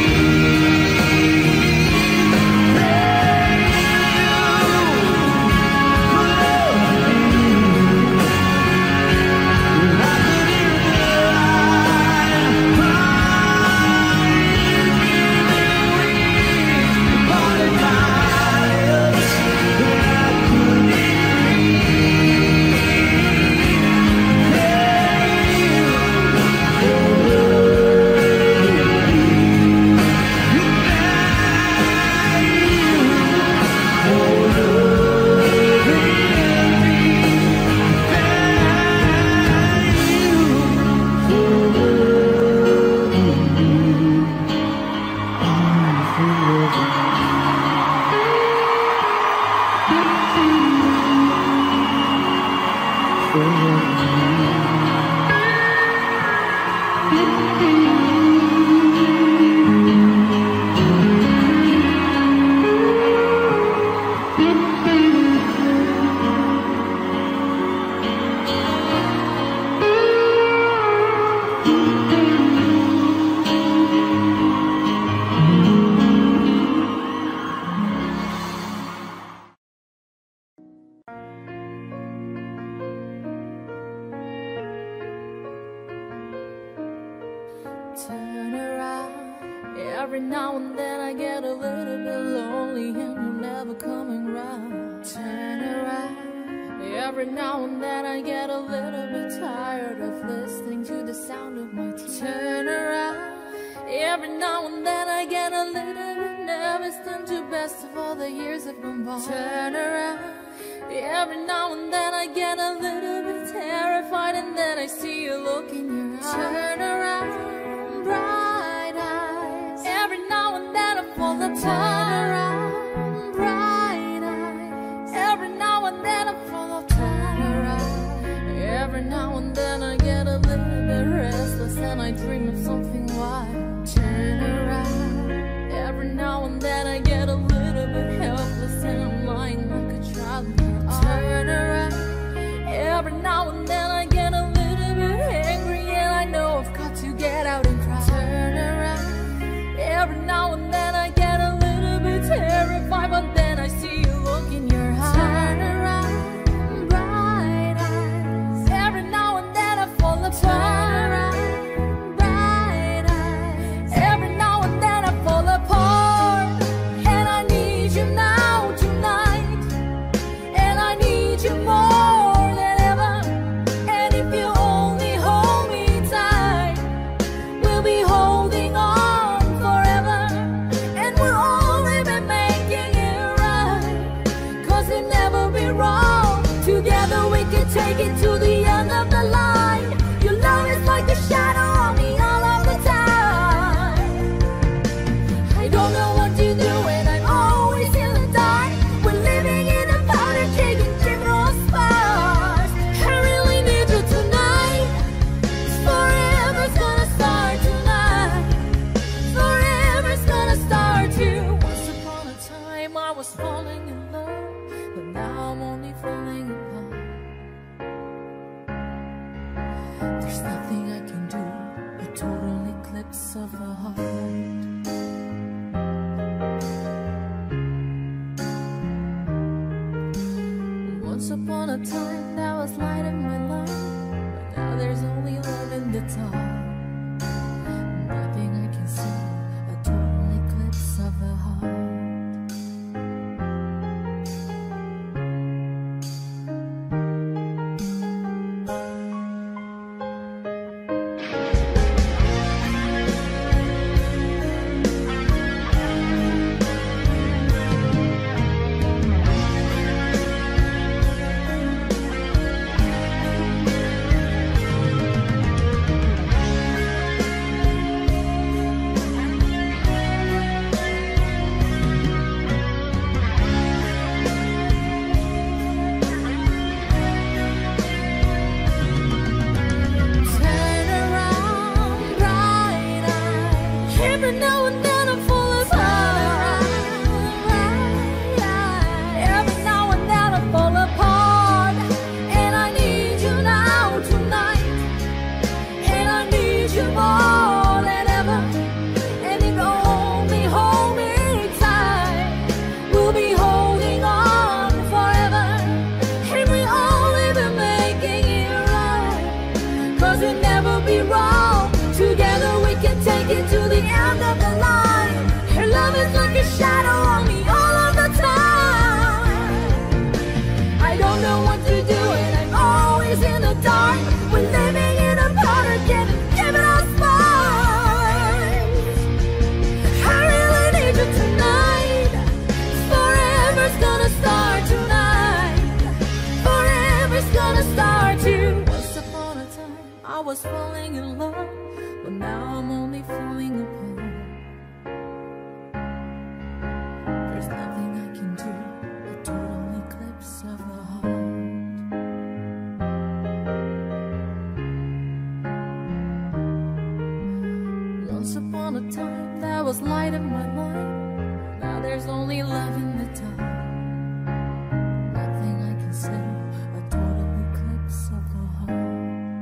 Turn around. Every now and then I get a little bit lonely and you're never coming round. Turn around. Every now and then I get a little bit tired of listening to the sound of my tears. Turn around. Every now and then I get a little bit nervous and too best of all the years have gone by. Turn around. Every now and then I get a little bit terrified and then I see you look in your eyes. Turn around, bright eyes. Every now and then I fall apart. Turn around, bright eyes. Every now and then I fall apart. Turn around. Every now and then I get a little bit restless and I dream of something wild. Turn around. Every now and then I get a little bit helpless and I'm lying like a child. Turn around. Every now and then I get a little bit angry and I know I've got to get out and cry. Turn around. Every now and then I get a little bit terrified, but then I see you look in your eyes. Turn around, bright eyes. Every now and then I fall apart. Turn around, bright eyes. Every now and then I fall apart, and I need you now tonight, and I need you more than ever. And if you only hold me tight, we'll be holding on forever, and we'll only be making it right, 'cause we'll never be wrong. Together we can take it to the end of the line. Your love is like a shadow on me all of the time. I don't know what to do and I'm always in the dark. We're living in a powder keg in general sparks. I really need you tonight. Forever's gonna start tonight. Forever's gonna start you. Once upon a time I was falling in love, but now I'm only falling apart. There's nothing I can do, a total eclipse of the heart. Once upon a time there was light in my life, but now there's only love in the dark. Nothing I can see, a total eclipse of the heart. There's nothing I can do, a total eclipse of the heart. Once upon a time, there was light in my mind. Now there's only love in the dark. Nothing I can say, a total eclipse of the heart.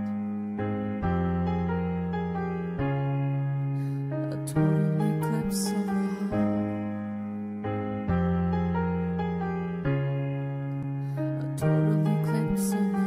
A total eclipse of the heart. A total eclipse of the heart.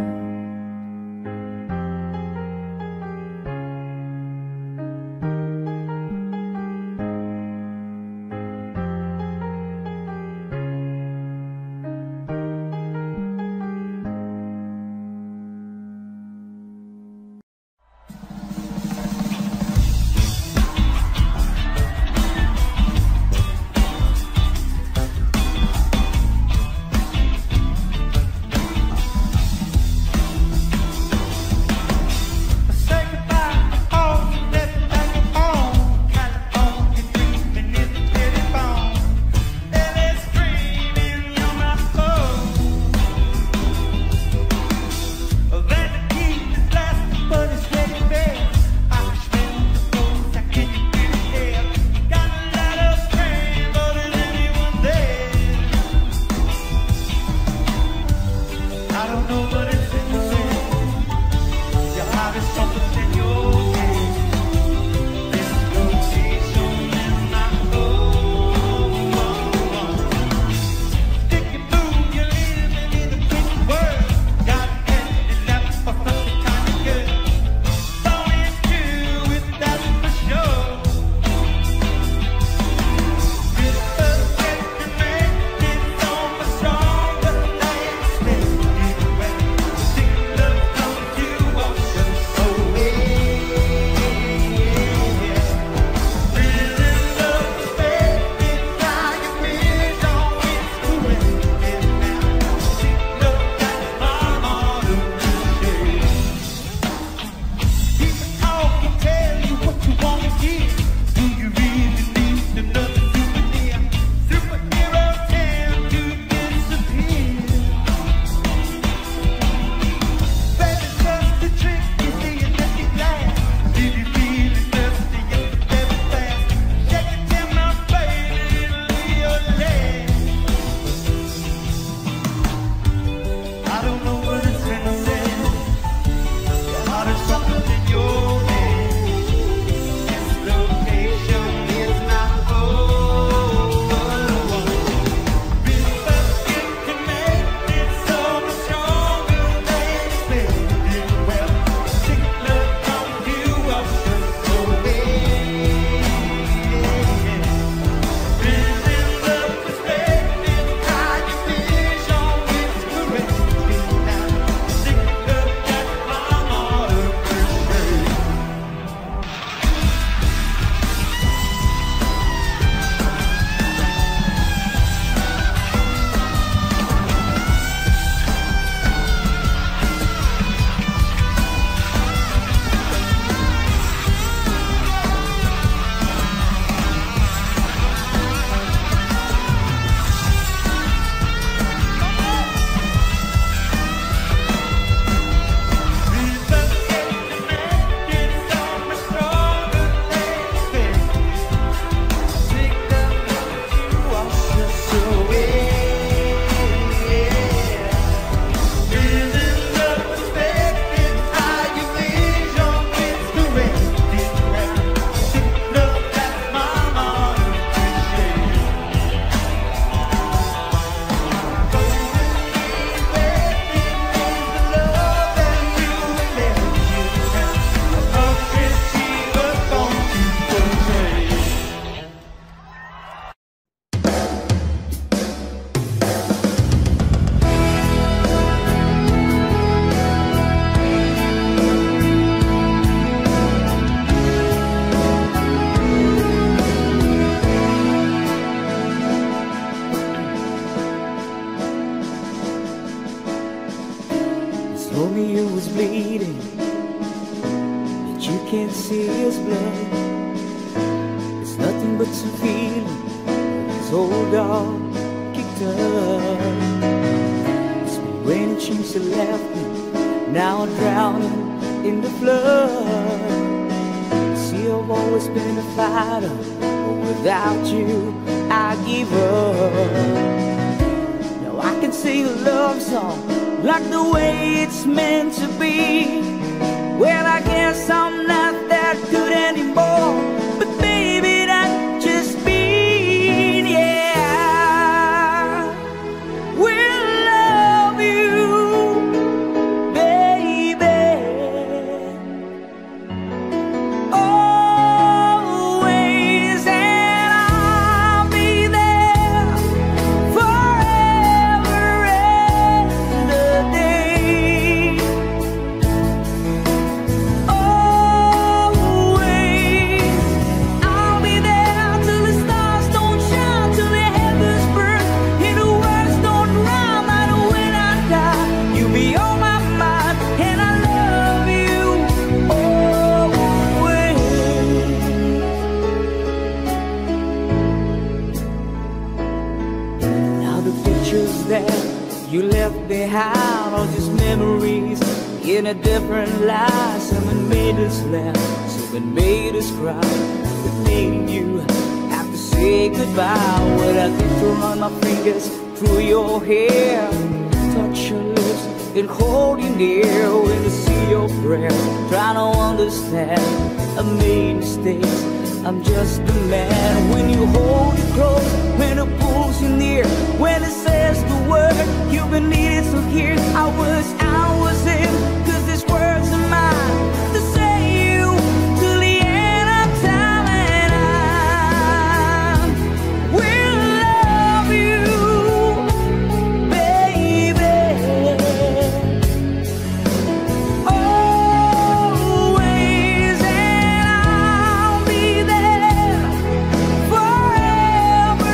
Romeo was bleeding, but you can't see his blood. It's nothing but some feeling, his his old dog kicked up. It's been raining since you left me, now I'm drowning in the flood. See, I've always been a fighter, but without you, I give up. Now I can sing a love song like the way it's meant to be. Well, I guess I'm not that good anymore, but baby, that just mean, yeah, we'll love you, baby, always, and I'll be there forever and a day. That you left behind all just memories in a different light. Someone made us laugh, someone made us cry, but made you have to say goodbye. What I did to run my fingers through your hair, touch your lips and hold you near. When I see your prayer, trying to understand, I made mistakes, I'm just a man. When you hold it close, when it pulls you near, when it says the word you've been needing to hear, I was, I was in, cause these words are mine to say you till the end of time, and I will love you, baby, always, and I'll be there forever.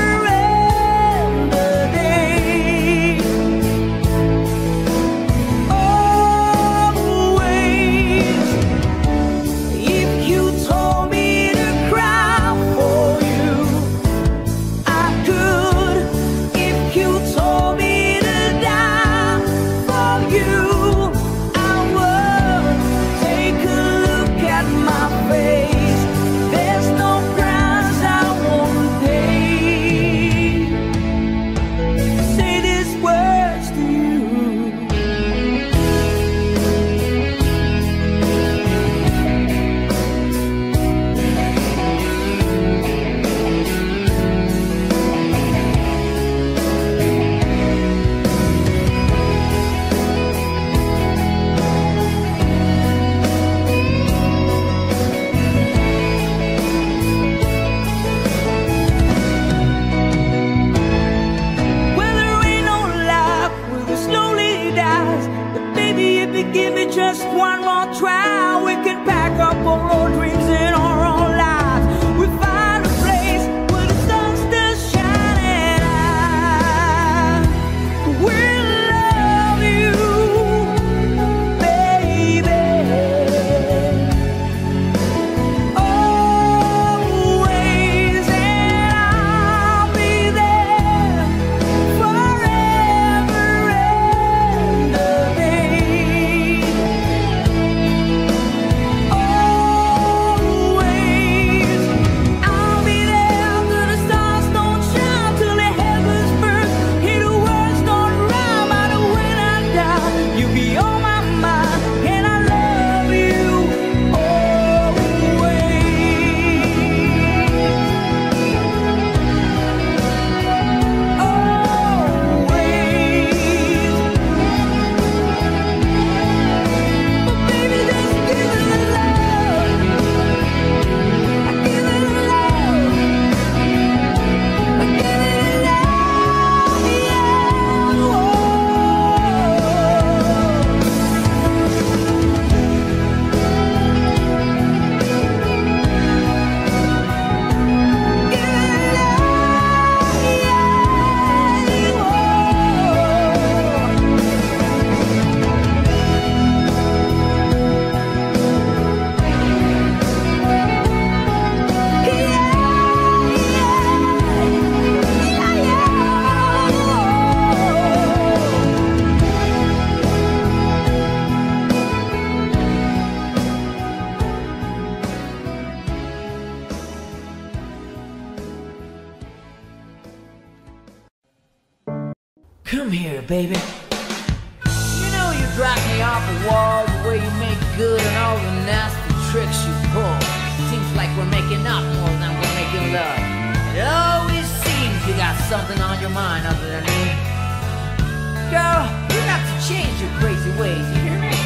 Come here, baby. You know you drive me off the wall, the way you make good and all the nasty tricks you pull. Seems like we're making up more than we're making love. It always seems you got something on your mind other than me. Girl, you got to change your crazy ways, you hear me?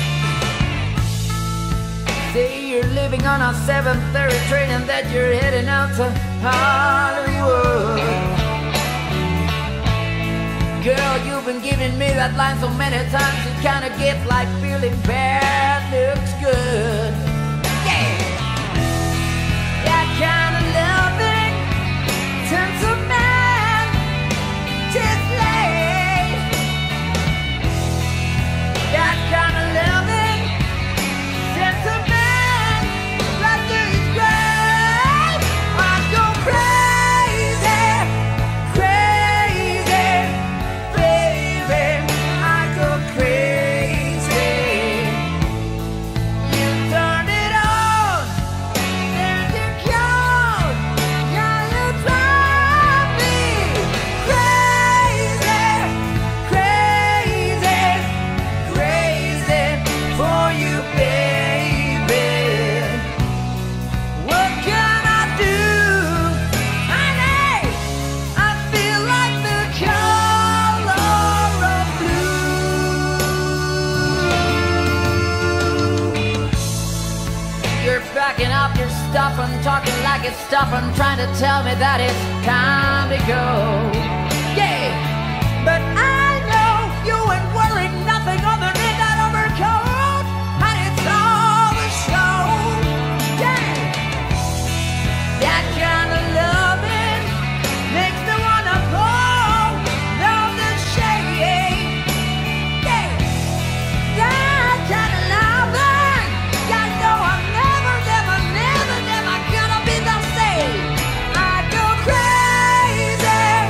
Say you're living on a seven thirty train and that you're heading out to Hollywood. Girl, you've been giving me that line so many times it kinda gets like feeling bad looks good. Yeah! That kind of loving turns a man just late. That kind of loving turns a man like this great. I go crazy, crazy, baby. I go crazy. You turn it on, then you go. Yeah, you drive me crazy, crazy, crazy for you, baby. What can I do, honey? I feel like the color of blue. You're backing up your stuff and talking like it's stuff and trying to tell me that it's time to go. Yeah, but I know you ain't wearing nothing other than that overcoat, and it's all the show. Yeah, that kind of loving makes me wanna go down the shade. Yeah, that kind of loving, I know I'm never, never, never, never gonna be the same. I go crazy,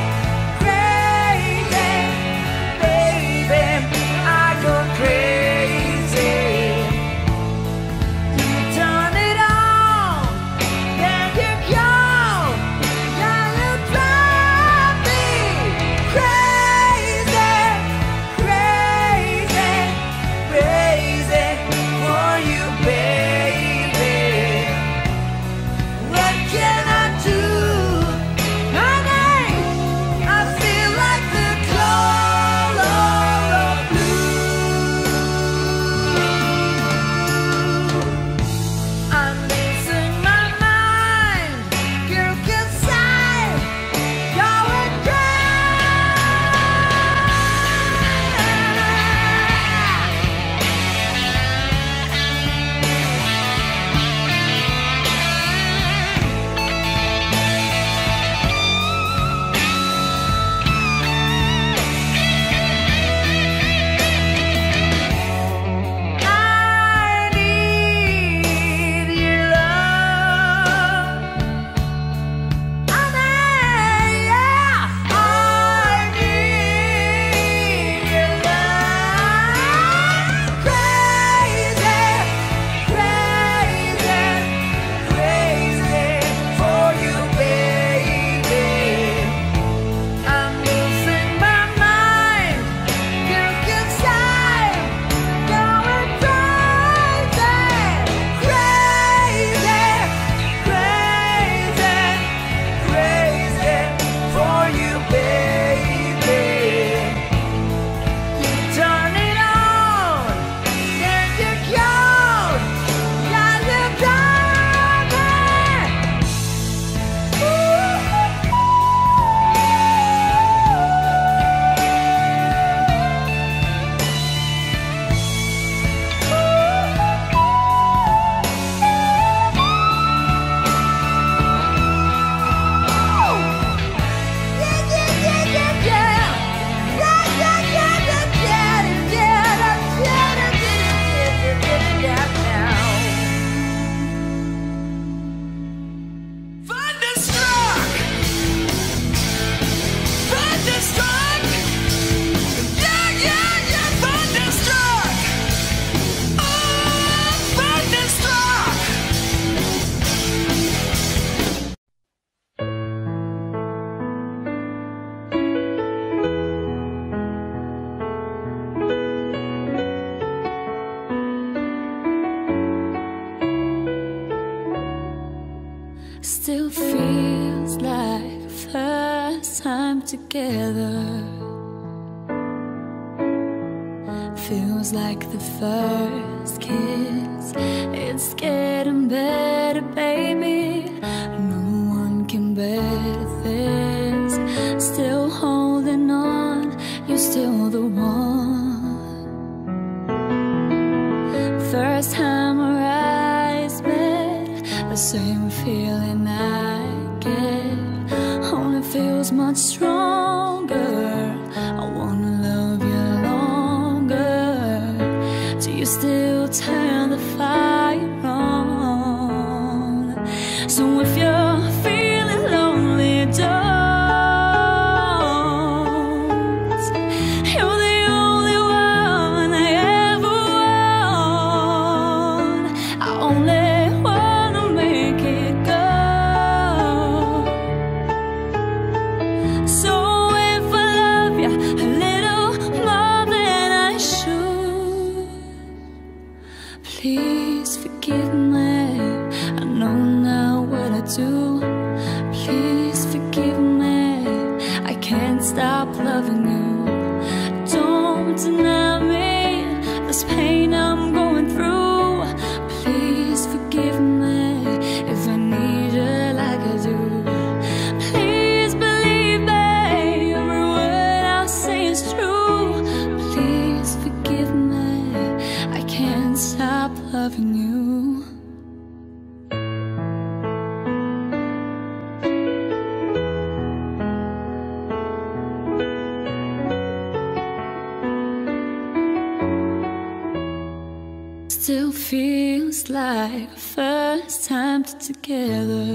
first time together. Feels like the first kiss. It's getting better, baby. No one can better this. Still holding on, you're still the one. First time our eyes met, the same feeling I get only feels much stronger. I wanna love you longer. Do you still turn the fire on? So if you're feeling lonely, don't. You're the only one I ever want. I only wanna make it go. So if I love you a little more than I should, please forgive me. I know now what I do. Please forgive me. I can't stop loving you. Don't deny me this pain I'm going through. Please forgive me if I need you like I do. Please believe me, every word I say is true. Please forgive me, I can't stop loving you. Still feels like the first time together.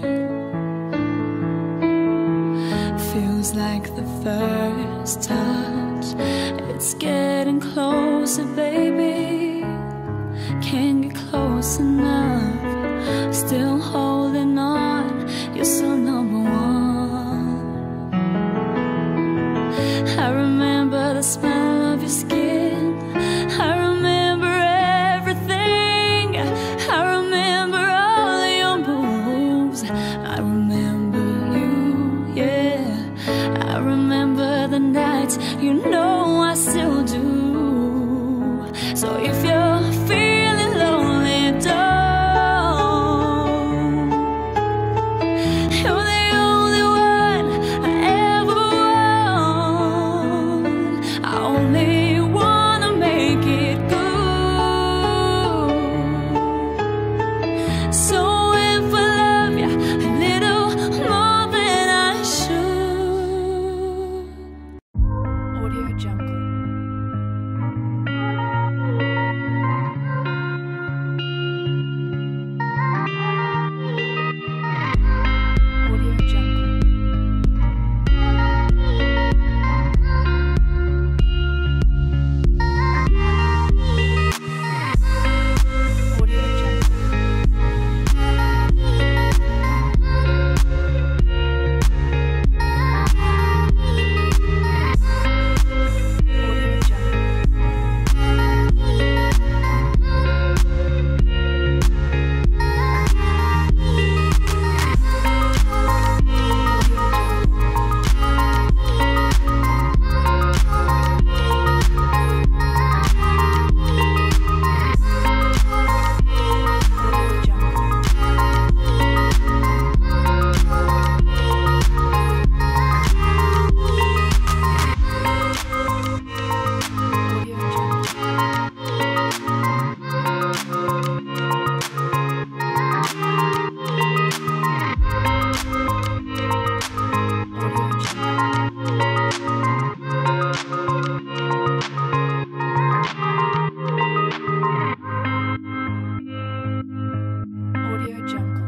Feels like the first touch. It's getting closer, baby. Can't get close enough. Still holding on, you're so number one. I remember the smell of your skin. I remember everything. I remember all your moves. I remember you, yeah. I remember the nights, you know I still do. So if you're feeling lonely, don't. You're the only one I ever want. I only wanna make it good. So if I love you a little more than I should. Audio Jungle. Audio Jungle. Audio Jungle. Audio Jungle.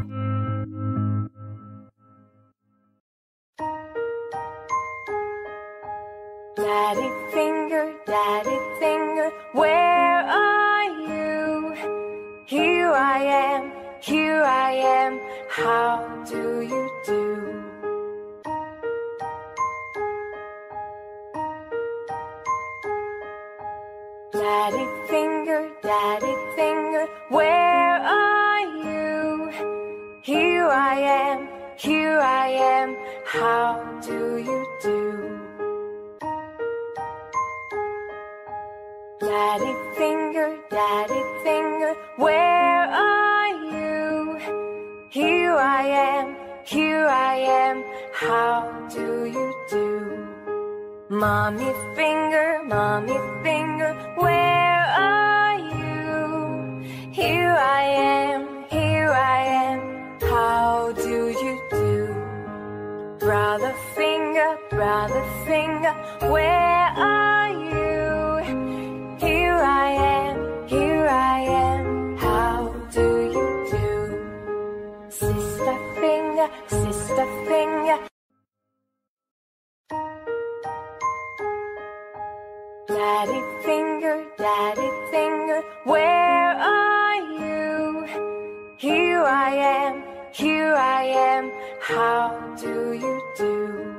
Daddy finger, daddy finger, where are you? Here I am, here I am, how do you do? Daddy finger, daddy finger, where are you? Here I am, here I am, how do Daddy finger, daddy finger, where are you? Here I am, here I am, how do you do? Mommy finger, mommy finger, where are you? Here I am, here I am, how do you do? Brother finger, brother finger, where are you? Here I am, here I am, how do you do? Sister finger, sister finger, daddy finger, daddy finger, where are you? Here I am, here I am, how do you do?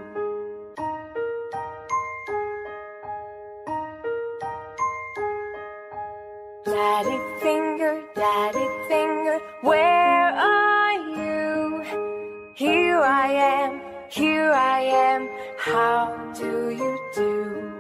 Daddy finger, daddy finger, where are you? Here I am, here I am, how do you do?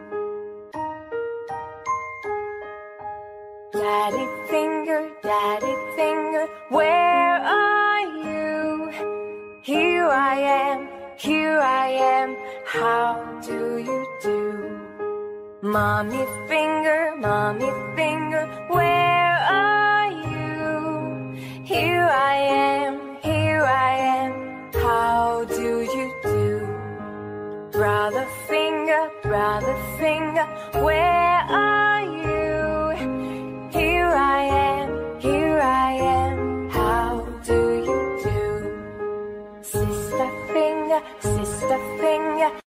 Daddy finger, daddy finger, where are you? Here I am, here I am, how do you do? Mommy finger, mommy finger, where are you? Here I am, here I am, how do you do? Brother finger, brother finger, where are you? Here I am, here I am, how do you do? Sister finger, sister finger,